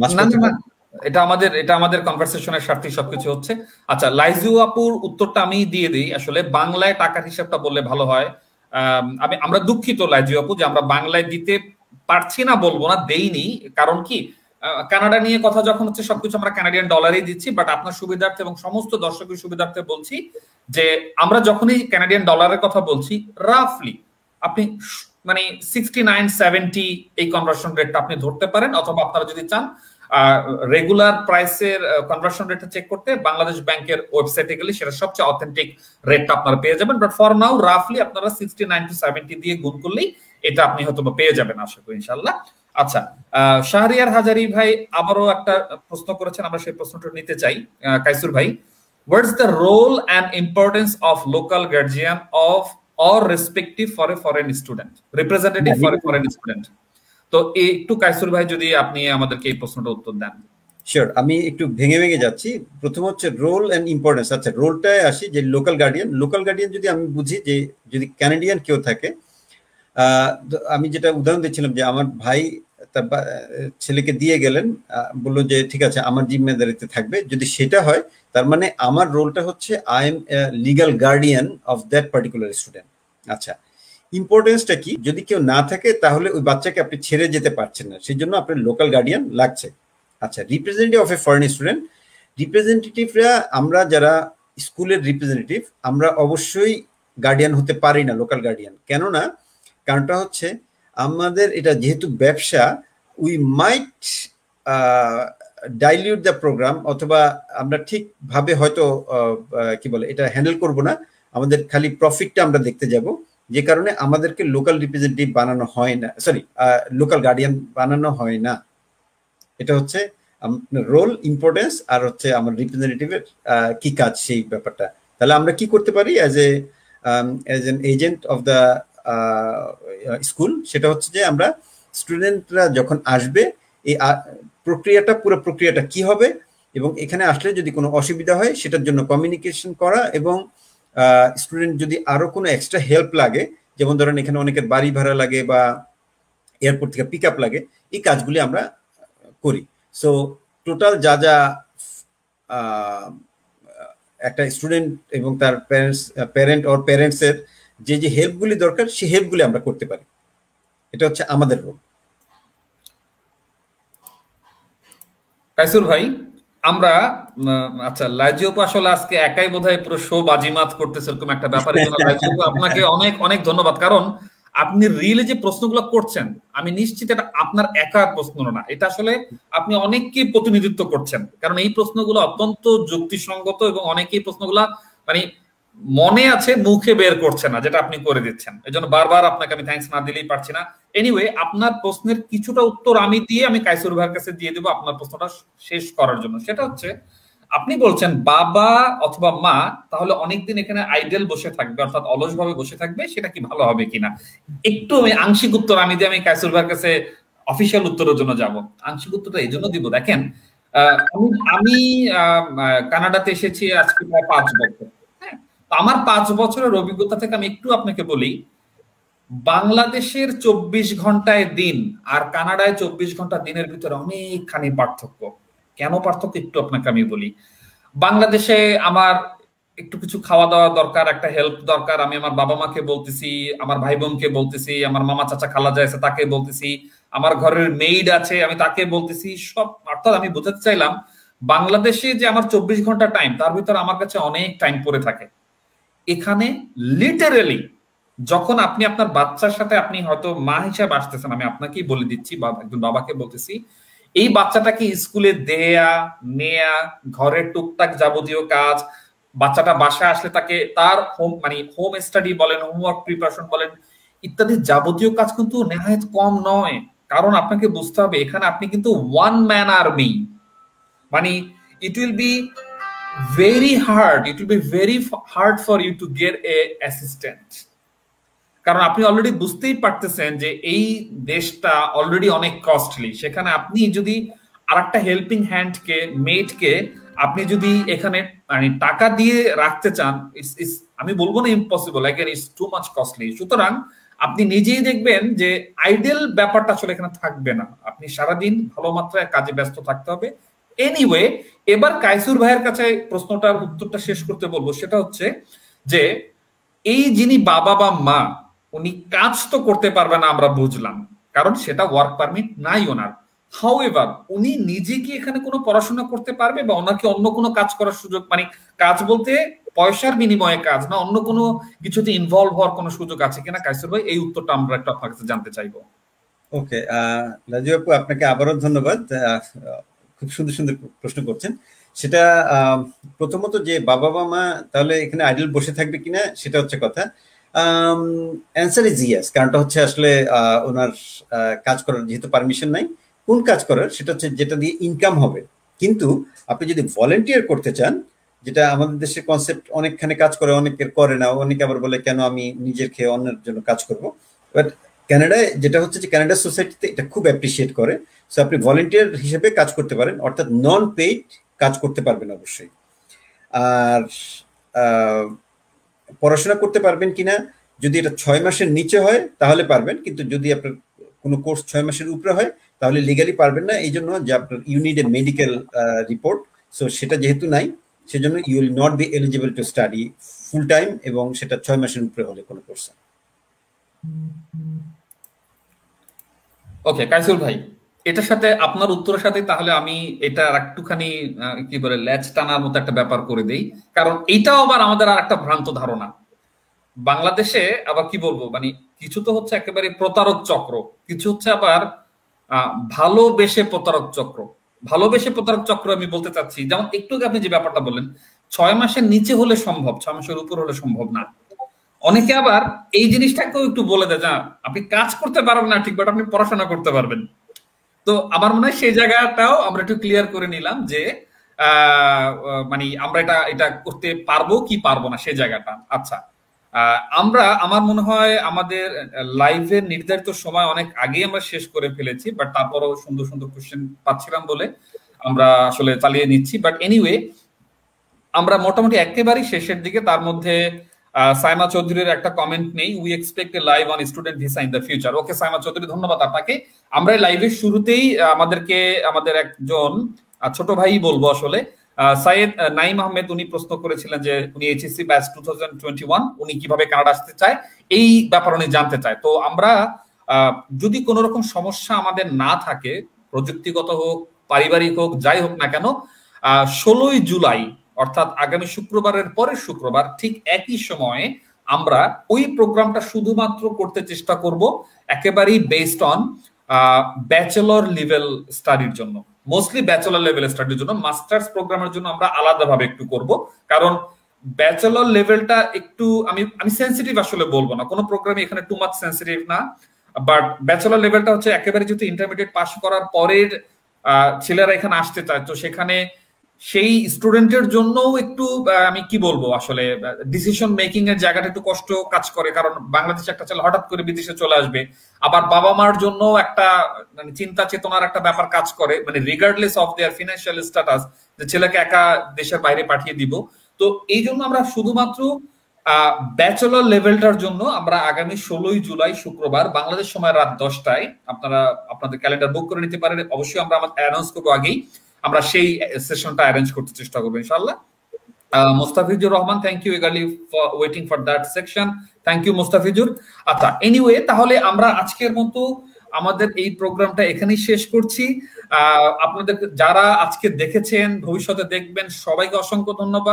এটা আমাদের এটা আমাদের কনভারসেশনের স্বার্থে সবকিছু হচ্ছে। আচ্ছা, লাইজু আপুর উত্তরটা আমি দিয়ে দিই। আসলে বাংলায় টাকার হিসাবটা বললে ভালো হয়। আমি আমরা দুঃখিত লাইজু আপু যে আমরা বাংলায় দিতে পারছি না, বলবো না দেইনি, কারণ কি কানাডা নিয়ে কথা যখন হচ্ছে সবকিছু আমরা কানাডিয়ান ডলারেই দিচ্ছি, বাট আপনার সুবিধার্থে এবং সমস্ত দর্শকের সুবিধার্থে বলছি যে আমরা যখনই কানাডিয়ান ডলারের কথা বলছি, রাফলি আপনি মানে সিক্সটি নাইন সেভেন্টি এই কনভার্সন রেটটা আপনি ধরতে পারেন, অথবা আপনারা যদি চান রেগুলার প্রাইসের কনভার্সন রেটটা চেক করতে বাংলাদেশ ব্যাংকের ওয়েবসাইটে গেলে সেটা সবচেয়ে অথেন্টিক রেটটা আপনারা পেয়ে যাবেন। বাট ফর নাও রাফলি আপনারা সিক্সটি নাইন টু সেভেন্টি দিয়ে গুণ করলেই এটা আপনি হয়তো পেয়ে যাবেন, আশা করি ইনশাআল্লাহ। আচ্ছা, শাহরিয়ার হাজারি ভাই আবারও একটা প্রশ্ন করেছেন, আমরা সেই প্রশ্নটা নিতে চাই। কাইসুর ভাই, what's the role and importance of local guardian of or respective for a foreign student, representative for a foreign student? তো একটু কাইসুর ভাই যদি আপনি আমাদেরকে এই প্রশ্নটা উত্তর দেন। শিওর, আমি একটু ভেঙে ভেঙে যাচ্ছি। প্রথম হচ্ছে রোল এন্ড ইম্পর্টেন্স। আচ্ছা, রোলটায় আসি যে লোকাল গার্ডিয়ান। লোকাল গার্ডিয়ান যদি আমি বুঝি যে যদি ক্যানাডিয়ান কেউ থাকে, আমি যেটা উদাহরণ দিচ্ছিলাম যে আমার ভাই তার ছেলেকে দিয়ে গেলেন, বললো যে ঠিক আছে আমার জিম্মেদারিতে থাকবে, যদি সেটা হয় তার মানে আমার রোলটা হচ্ছে I am legal guardian of that particular student. আচ্ছা, ইম্পর্টেন্সটা কি? যদি কেউ না থাকে তাহলে ওই বাচ্চাকে আপনি ছেড়ে যেতে পারছেন না, সেই জন্য আপনার লোকাল গার্ডিয়ান লাগছে। আচ্ছা, representative of a foreign student. রিপ্রেজেন্টেটিভরা আমরা যারা স্কুলের রিপ্রেজেন্টেটিভ, আমরা অবশ্যই গার্ডিয়ান হতে পারি না, লোকাল গার্ডিয়ান। কেননা কারণটা হচ্ছে আমাদের এটা যেহেতু ব্যবসা, we might dilute the programme, অথবা আমরা ঠিকভাবে হয়তো কি বলে এটা হ্যান্ডেল করব না, আমাদের খালি প্রফিটটা আমরা দেখতে যাব, যে কারণে আমাদেরকে লোকাল রিপ্রেজেন্টেটিভ বানানো হয় না, সরি লোকাল গার্ডিয়ান বানানো হয় না। এটা হচ্ছে রোল, ইম্পর্টেন্স, আর হচ্ছে আমার রিপ্রেজেন্টেটিভের কি কাজ সেই ব্যাপারটা। তাহলে আমরা কি করতে পারি as a as an agent of the school, সেটা হচ্ছে যে আমরা স্টুডেন্টরা যখন আসবে এই প্রক্রিয়াটা, পুরো প্রক্রিয়াটা কি হবে, এবং এখানে আসলে যদি কোনো অসুবিধা হয় সেটার জন্য কমিউনিকেশন করা, এবং স্টুডেন্ট যদি আরো কোনো এক্সট্রা হেল্প লাগে, যেমন ধরেন এখানে অনেকের বাড়ি ভাড়া লাগে বা এয়ারপোর্ট থেকে পিক আপ লাগে, এই কাজগুলি আমরা করি। সো টোটাল যা যা একটা স্টুডেন্ট এবং তার প্যারেন্টস প্যারেন্ট অর প্যারেন্টসের যে যে হেল্পগুলি দরকার, সেই হেল্পগুলি আমরা করতে পারি। এটা হচ্ছে আমাদের রোল। কাইসুর ভাই, আমরা আচ্ছা লাইজিওপু আসলে আজকে একাই বোধহয় পুরো শো বাজিমাত করতেছে, এরকম একটা ব্যাপারে লাইজিওপু আপনাকে অনেক অনেক ধন্যবাদ। কারণ আপনি রিয়েলি যে প্রশ্নগুলো করছেন, আমি নিশ্চিত এটা আপনার একা প্রশ্ন না, এটা আসলে আপনি অনেককে প্রতিনিধিত্ব করছেন। কারণ এই প্রশ্নগুলো অত্যন্ত যুক্তিসঙ্গত এবং অনেকেই প্রশ্নগুলা মানে মনে আছে, মুখে বের করছে না, যেটা আপনি করে দিচ্ছেন। এই জন্য বারবার আপনাকে আমি থ্যাঙ্কস না দিলেই পারছি না। এনিওয়ে, আপনার প্রশ্নের কিছুটা উত্তর আমি দিয়ে আমি কাইসুর ভাইয়ের কাছে দিয়ে দেবো আপনার প্রশ্নটা শেষ করার জন্য। সেটা হচ্ছে, আপনি বলছেন বাবা অথবা মা তাহলে অনেকদিন এখানে আইডেল বসে থাকবে, অর্থাৎ অলস ভাবে বসে থাকবে, সেটা কি ভালো হবে কিনা? একটু আংশিক উত্তর আমি দিয়ে আমি কাইসুর ভাইয়ের কাছে অফিসিয়াল উত্তরের জন্য যাব। আংশিক উত্তরটা এই জন্য দিব, দেখেন আমি আমি কানাডাতে এসেছি আজকে প্রায় পাঁচ বছর। হ্যাঁ, আমার পাঁচ বছরের অভিজ্ঞতা থেকে আমি একটু আপনাকে বলি, বাংলাদেশের চব্বিশ ঘন্টায় দিন আর কানাডায় চব্বিশ ঘন্টা দিনের ভিতরে অনেকখানি পার্থক্য। কেন পার্থক্য একটু আপনাকে আমি বলি। বাংলাদেশে আমার একটু কিছু খাওয়া দাওয়া দরকার, একটা হেল্প দরকার, আমি আমার বাবা মাকে বলতেছি, আমার ভাই বোনকে বলতেছি, আমার মামা চাচা খালা যাইছে তাকে বলতেছি, আমার ঘরের মেইড আছে আমি তাকে বলতেছি, সব। অর্থাৎ আমি বোঝাতে চাইলাম বাংলাদেশে যে আমার চব্বিশ ঘন্টা টাইম, তার ভিতরে আমার কাছে অনেক টাইম পড়ে থাকে। এখানে লিটারেলি যখন আপনি আপনার বাচ্চার সাথে, আপনি হয়তো মা হিসাবে আসতেছেন, আমি আপনাকেই বলে দিচ্ছি, একজন বাবাকে বলতেছি, এই বাচ্চাটাকে স্কুলে দেয়া নেয়া, ঘরের টুকটাক যাবতীয় কাজ, বাচ্চাটা বাসায় আসলে তাকে তার হোম মানে হোম স্টাডি বলেন, হোমওয়ার্ক প্রিপারেশন বলেন, ইত্যাদি যাবতীয় কাজ কিন্তু নেহায়েত কম নয়। কারণ আপনাকে বুঝতে হবে এখানে আপনি কিন্তু ওয়ান ম্যান আর্মি, মানে it will be very hard, it will be very hard for you to get a assistant. কারণ আপনি অলরেডি বুঝতেই পারতেছেন যে এই দেশটা অলরেডি অনেক কস্টলি, সেখানে আপনি যদি আর একটা হেল্পিং হ্যান্ডকে, মেটকে আপনি যদি এখানে মানে টাকা দিয়ে রাখতে চান, আমি বলবো না impossible, again it's too much costly. সুতরাং আপনি নিজেই দেখবেন যে আইডেল ব্যাপারটা আসলে এখানে থাকবে না, আপনি সারাদিন ভালো মাত্রায় কাজে ব্যস্ত থাকতে হবে। এনিওয়ে, এবার কাইসুর ভাইয়ের কাছে প্রশ্নটার উত্তরটা শেষ করতে বলবো, সেটা হচ্ছে যে এই যিনি বাবা বা মা, উনি কাজ তো করতে পারবে না আমরা বুঝলাম, কারণ সেটা ওয়ার্ক পারমিট নাই ওনার। হাউএভার উনি নিজে কি এখানে কোনো পড়াশোনা করতে পারবে, বা ওনাকে অন্য কোনো কাজ করার সুযোগ, মানে কাজ বলতে পয়সার বিনিময়ে কাজ না, অন্য কোনো কিছুতে ইনভলভ হওয়ার কোনো সুযোগ আছে কিনা? কাইসুর ভাই, এই উত্তরটা আমরা একটু আপনার কাছে জানতে চাইবো। ওকে, রাজু আপু আপনাকে আবারও ধন্যবাদ, খুব সুন্দর সুন্দর প্রশ্ন করছেন। সেটা প্রথমত যে বাবা মা তাহলে এখানে আইডল বসে থাকবে কিনা সেটা হচ্ছে কথা। Answer is yes. কারণটা হচ্ছে আসলে ওনার কাজ করার যেহেতু পারমিশন নাই, কোন কাজ করার সেটা হচ্ছে যেটা দিয়ে ইনকাম হবে। কিন্তু আপনি যদি ভলেন্টিয়ার করতে চান, যেটা আমাদের দেশের কনসেপ্ট, অনেকখানে কাজ করে অনেকের করে না, অনেকে আবার বলে কেন আমি নিজের খেয়ে অন্যের জন্য কাজ করব। বাট কানাডায় যেটা হচ্ছে যে কানাডা সোসাইটিতে এটা খুব অ্যাপ্রিসিয়েট করে। সো আপনি ভলেন্টিয়ার হিসেবে কাজ করতে পারেন, অর্থাৎ নন পেইড কাজ করতে পারবেন অবশ্যই। আর পড়াশোনা করতে পারবেন কিনা, যদি এটা ছয় মাসের নিচে হয় তাহলে পারবেন, কিন্তু যদি আপনার কোনো কোর্স ছয় মাসের উপরে হয় তাহলে লিগালি পারবেন না। এই জন্য যে আপনার you need a medical report, so সেটা যেহেতু নাই সেজন্য you will not be eligible to study full time, এবং সেটা ছয় মাসের উপরে হলে কোনো কোর্স। ওকে কাইসুল ভাই, এটার সাথে আপনার উত্তরের সাথে তাহলে আমি এটা একটুখানি কি বলে ল্যাচ টানার মতো একটা ব্যাপার করে দেই, কারণ এইটাও আবার আমাদের আর একটা ভ্রান্ত ধারণা। বাংলাদেশে আবার কি বলবো, মানে কিছু তো হচ্ছে একেবারে প্রতারক চক্র, কিছু হচ্ছে আবার আহ ভালোবেসে প্রতারক চক্র। ভালোবেসে প্রতারক চক্র আমি বলতে চাচ্ছি, যেমন একটু আপনি যে ব্যাপারটা বললেন ছয় মাসের নিচে হলে সম্ভব, ছয় মাসের উপর হলে সম্ভব না। অনেকে আবার এই জিনিসটাকেও একটু বলে দেয়, যা আপনি কাজ করতে পারবেন না ঠিক, বাট আপনি পড়াশোনা করতে পারবেন। তো আমার মনে হয় সেই জায়গাটাও আমরা একটু ক্লিয়ার করে নিলাম যে আহ মানে আমরা এটা এটা করতে পারবো কি পারবো না সেই জায়গাটা। আচ্ছা, আমরা আমার মনে হয় আমাদের লাইভের নির্ধারিত সময় অনেক আগে আমরা শেষ করে ফেলেছি, বাট তারপরও সুন্দর সুন্দর কোশ্চেন পাচ্ছিলাম বলে আমরা আসলে চালিয়ে নিচ্ছি। বাট এনিওয়ে, আমরা মোটামুটি একেবারেই শেষের দিকে। তার মধ্যে সাইমা চৌধুরীর একটা কমেন্ট নেই, we expect a live on student visa in the future. Okay Saima Chowdhury, ধন্যবাদ আপনাকে। আমরা লাইভের শুরুতেই আমাদেরকে আমাদের একজন ছোট ভাই বলবো আসলে, সাইয়েদ নাইম আহমেদ, উনি প্রশ্ন করেছিলেন যে উনি HSC batch two thousand twenty one, উনি কিভাবে কানাডা আসতে চায় এই ব্যাপারে উনি জানতে চায়। তো আমরা যদি কোনো রকম সমস্যা আমাদের না থাকে, প্রযুক্তিগত হোক পারিবারিক হোক যাই হোক না কেন, আহ ষোলোই জুলাই অর্থাৎ আগামী শুক্রবারের পরের শুক্রবার ঠিক একই সময়ে আমরা ওই প্রোগ্রামটা শুধুমাত্র করতে চেষ্টা করব একেবারেই বেসড অন ব্যাচেলর লেভেল স্টাডির জন্য, মোস্টলি ব্যাচেলর লেভেল স্টাডির জন্য। মাস্টার্স প্রোগ্রামের জন্য আমরা আলাদাভাবে একটু করব, কারণ ব্যাচেলর লেভেলটা একটু আমি আমি সেন্সিটিভ আসলে বলবো না, কোনো প্রোগ্রামে এখানে টু মাচ সেন্সিটিভ না, বাট ব্যাচেলর লেভেলটা হচ্ছে একেবারে যেহেতু ইন্টারমিডিয়েট পাস করার পরের ছেলেরা এখানে আসতে চায়, তো সেখানে সেই স্টুডেন্টের জন্য একটু আমি কি বলবো আসলে ডিসিশন মেকিং এর জায়গাটা একটু কষ্ট কাজ করে, কারণ বাংলাদেশে একটা ছেলে হঠাৎ করে বিদেশে চলে আসবে, আবার বাবা মার জন্য একটা মানে চিন্তা চেতনার একটা ব্যাপার কাজ করে, মানে regardless of their financial status, যে ছেলেকে একা দেশের বাইরে পাঠিয়ে দিব। তো এই জন্য আমরা শুধুমাত্র আহ ব্যাচেলর লেভেলটার জন্য আমরা আগামী ষোলোই জুলাই শুক্রবার বাংলাদেশ সময় রাত দশটায় আপনারা আপনাদের ক্যালেন্ডার বুক করে নিতে পারেন। অবশ্যই আমরা আমাদের অ্যানাউন্স করবো আগেই, আমরা সেই সেশনটা অ্যারেঞ্জ করতে চেষ্টা করবো ইনশাআল্লাহ। Mustafizur Rahman, thank you eagerly for waiting for that section, thank you Mustafizur. আচ্ছা, এনিওয়ে, তাহলে আমরা আজকের মতো আমাদের এই প্রোগ্রামটা এখানেই শেষ করছি। আহ আপনাদের যারা আজকে দেখেছেন, ভবিষ্যতে দেখবেন, সবাইকে অসংখ্য ধন্যবাদ।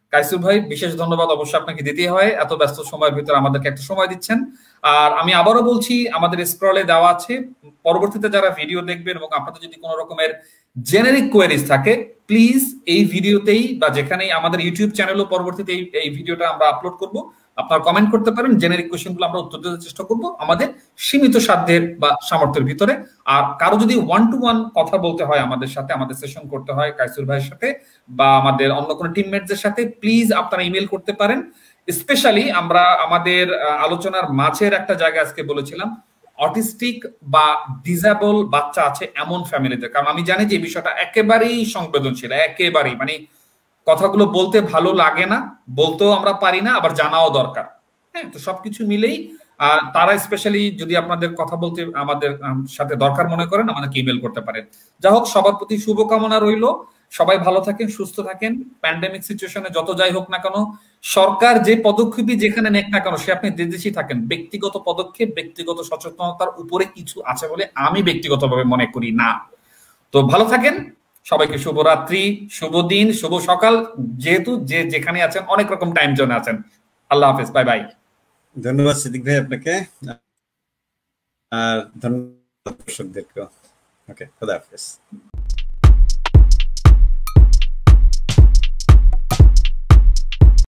কাইসুর ভাই বিশেষ ধন্যবাদ অবশ্যই আপনাকে দিতে হয়, এত ব্যস্ত সময়ের ভিতরে আমাদেরকে একটা সময় দিচ্ছেন। আর আমি আবারও বলছি, আমাদের স্ক্রলে দেওয়া আছে, পরবর্তীতে যারা ভিডিও দেখবেন এবং আপনাদের যদি কোনো রকমের জেনারিক কোয়েরিজ থাকে, প্লিজ এই ভিডিওতেই বা যেখানেই আমাদের ইউটিউব চ্যানেলও পরবর্তীতে এই ভিডিওটা আমরা আপলোড করব, আপনারা কমেন্ট করতে পারেন, জেনারিক কোয়েশ্চেনগুলো আমরা উত্তর দেওয়ার চেষ্টা করব আমাদের সীমিত সাধ্যের বা সামর্থ্যের ভিতরে। আর কারো যদি ওয়ান টু ওয়ান কথা বলতে হয় আমাদের সাথে, আমাদের সেশন করতে হয় কাইসুর ভাইয়ের সাথে বা আমাদের অন্য কোনো টিমমেটদের সাথে, প্লিজ আপনারা ইমেল করতে পারেন। স্পেশালি আমরা আমাদের আলোচনার মাঝের একটা জায়গা আজকে বলেছিলাম অটিস্টিক বা ডিসেবল বাচ্চা আছে এমন ফ্যামিলিতে, কারণ আমি জানি যে এই বিষয়টা একেবারেই সংবেদনশীল, একেবারেই মানে কথাগুলো বলতে ভালো লাগে না, বলতেও আমরা পারি না, আবার জানাও দরকার। হ্যাঁ, তো সবকিছু মিলেই আহ তারা স্পেশালি যদি আপনাদের কথা বলতে আমাদের সাথে দরকার মনে করেন, আমাদেরকে ইমেল করতে পারেন। যা হোক, সবার প্রতি শুভকামনা রইল, সবাই ভালো থাকেন, সুস্থ থাকেন। প্যান্ডেমিক সিচুয়েশনে যত যাই হোক না কেন, সরকার যে পদক্ষেপই যেখানে নেক না কেন, সে আপনি যে দেশেই থাকেন, ব্যক্তিগত পদক্ষেপ, ব্যক্তিগত সচেতনতার উপরে কিছু আছে বলে আমি ব্যক্তিগতভাবে মনে করি না। তো ভালো থাকেন, সবাইকে শুভরাত্রি, শুভ দিন, শুভ সকাল, যেহেতু যে যেখানে আছেন অনেক রকম টাইম জোনে আছেন। আল্লাহ হাফেজ, বাই বাই। ধন্যবাদ সিদ্দিক ভাই আপনাকে, আর ধন্যবাদ দর্শকদেরকে। ওকে, খোদা হাফেজ।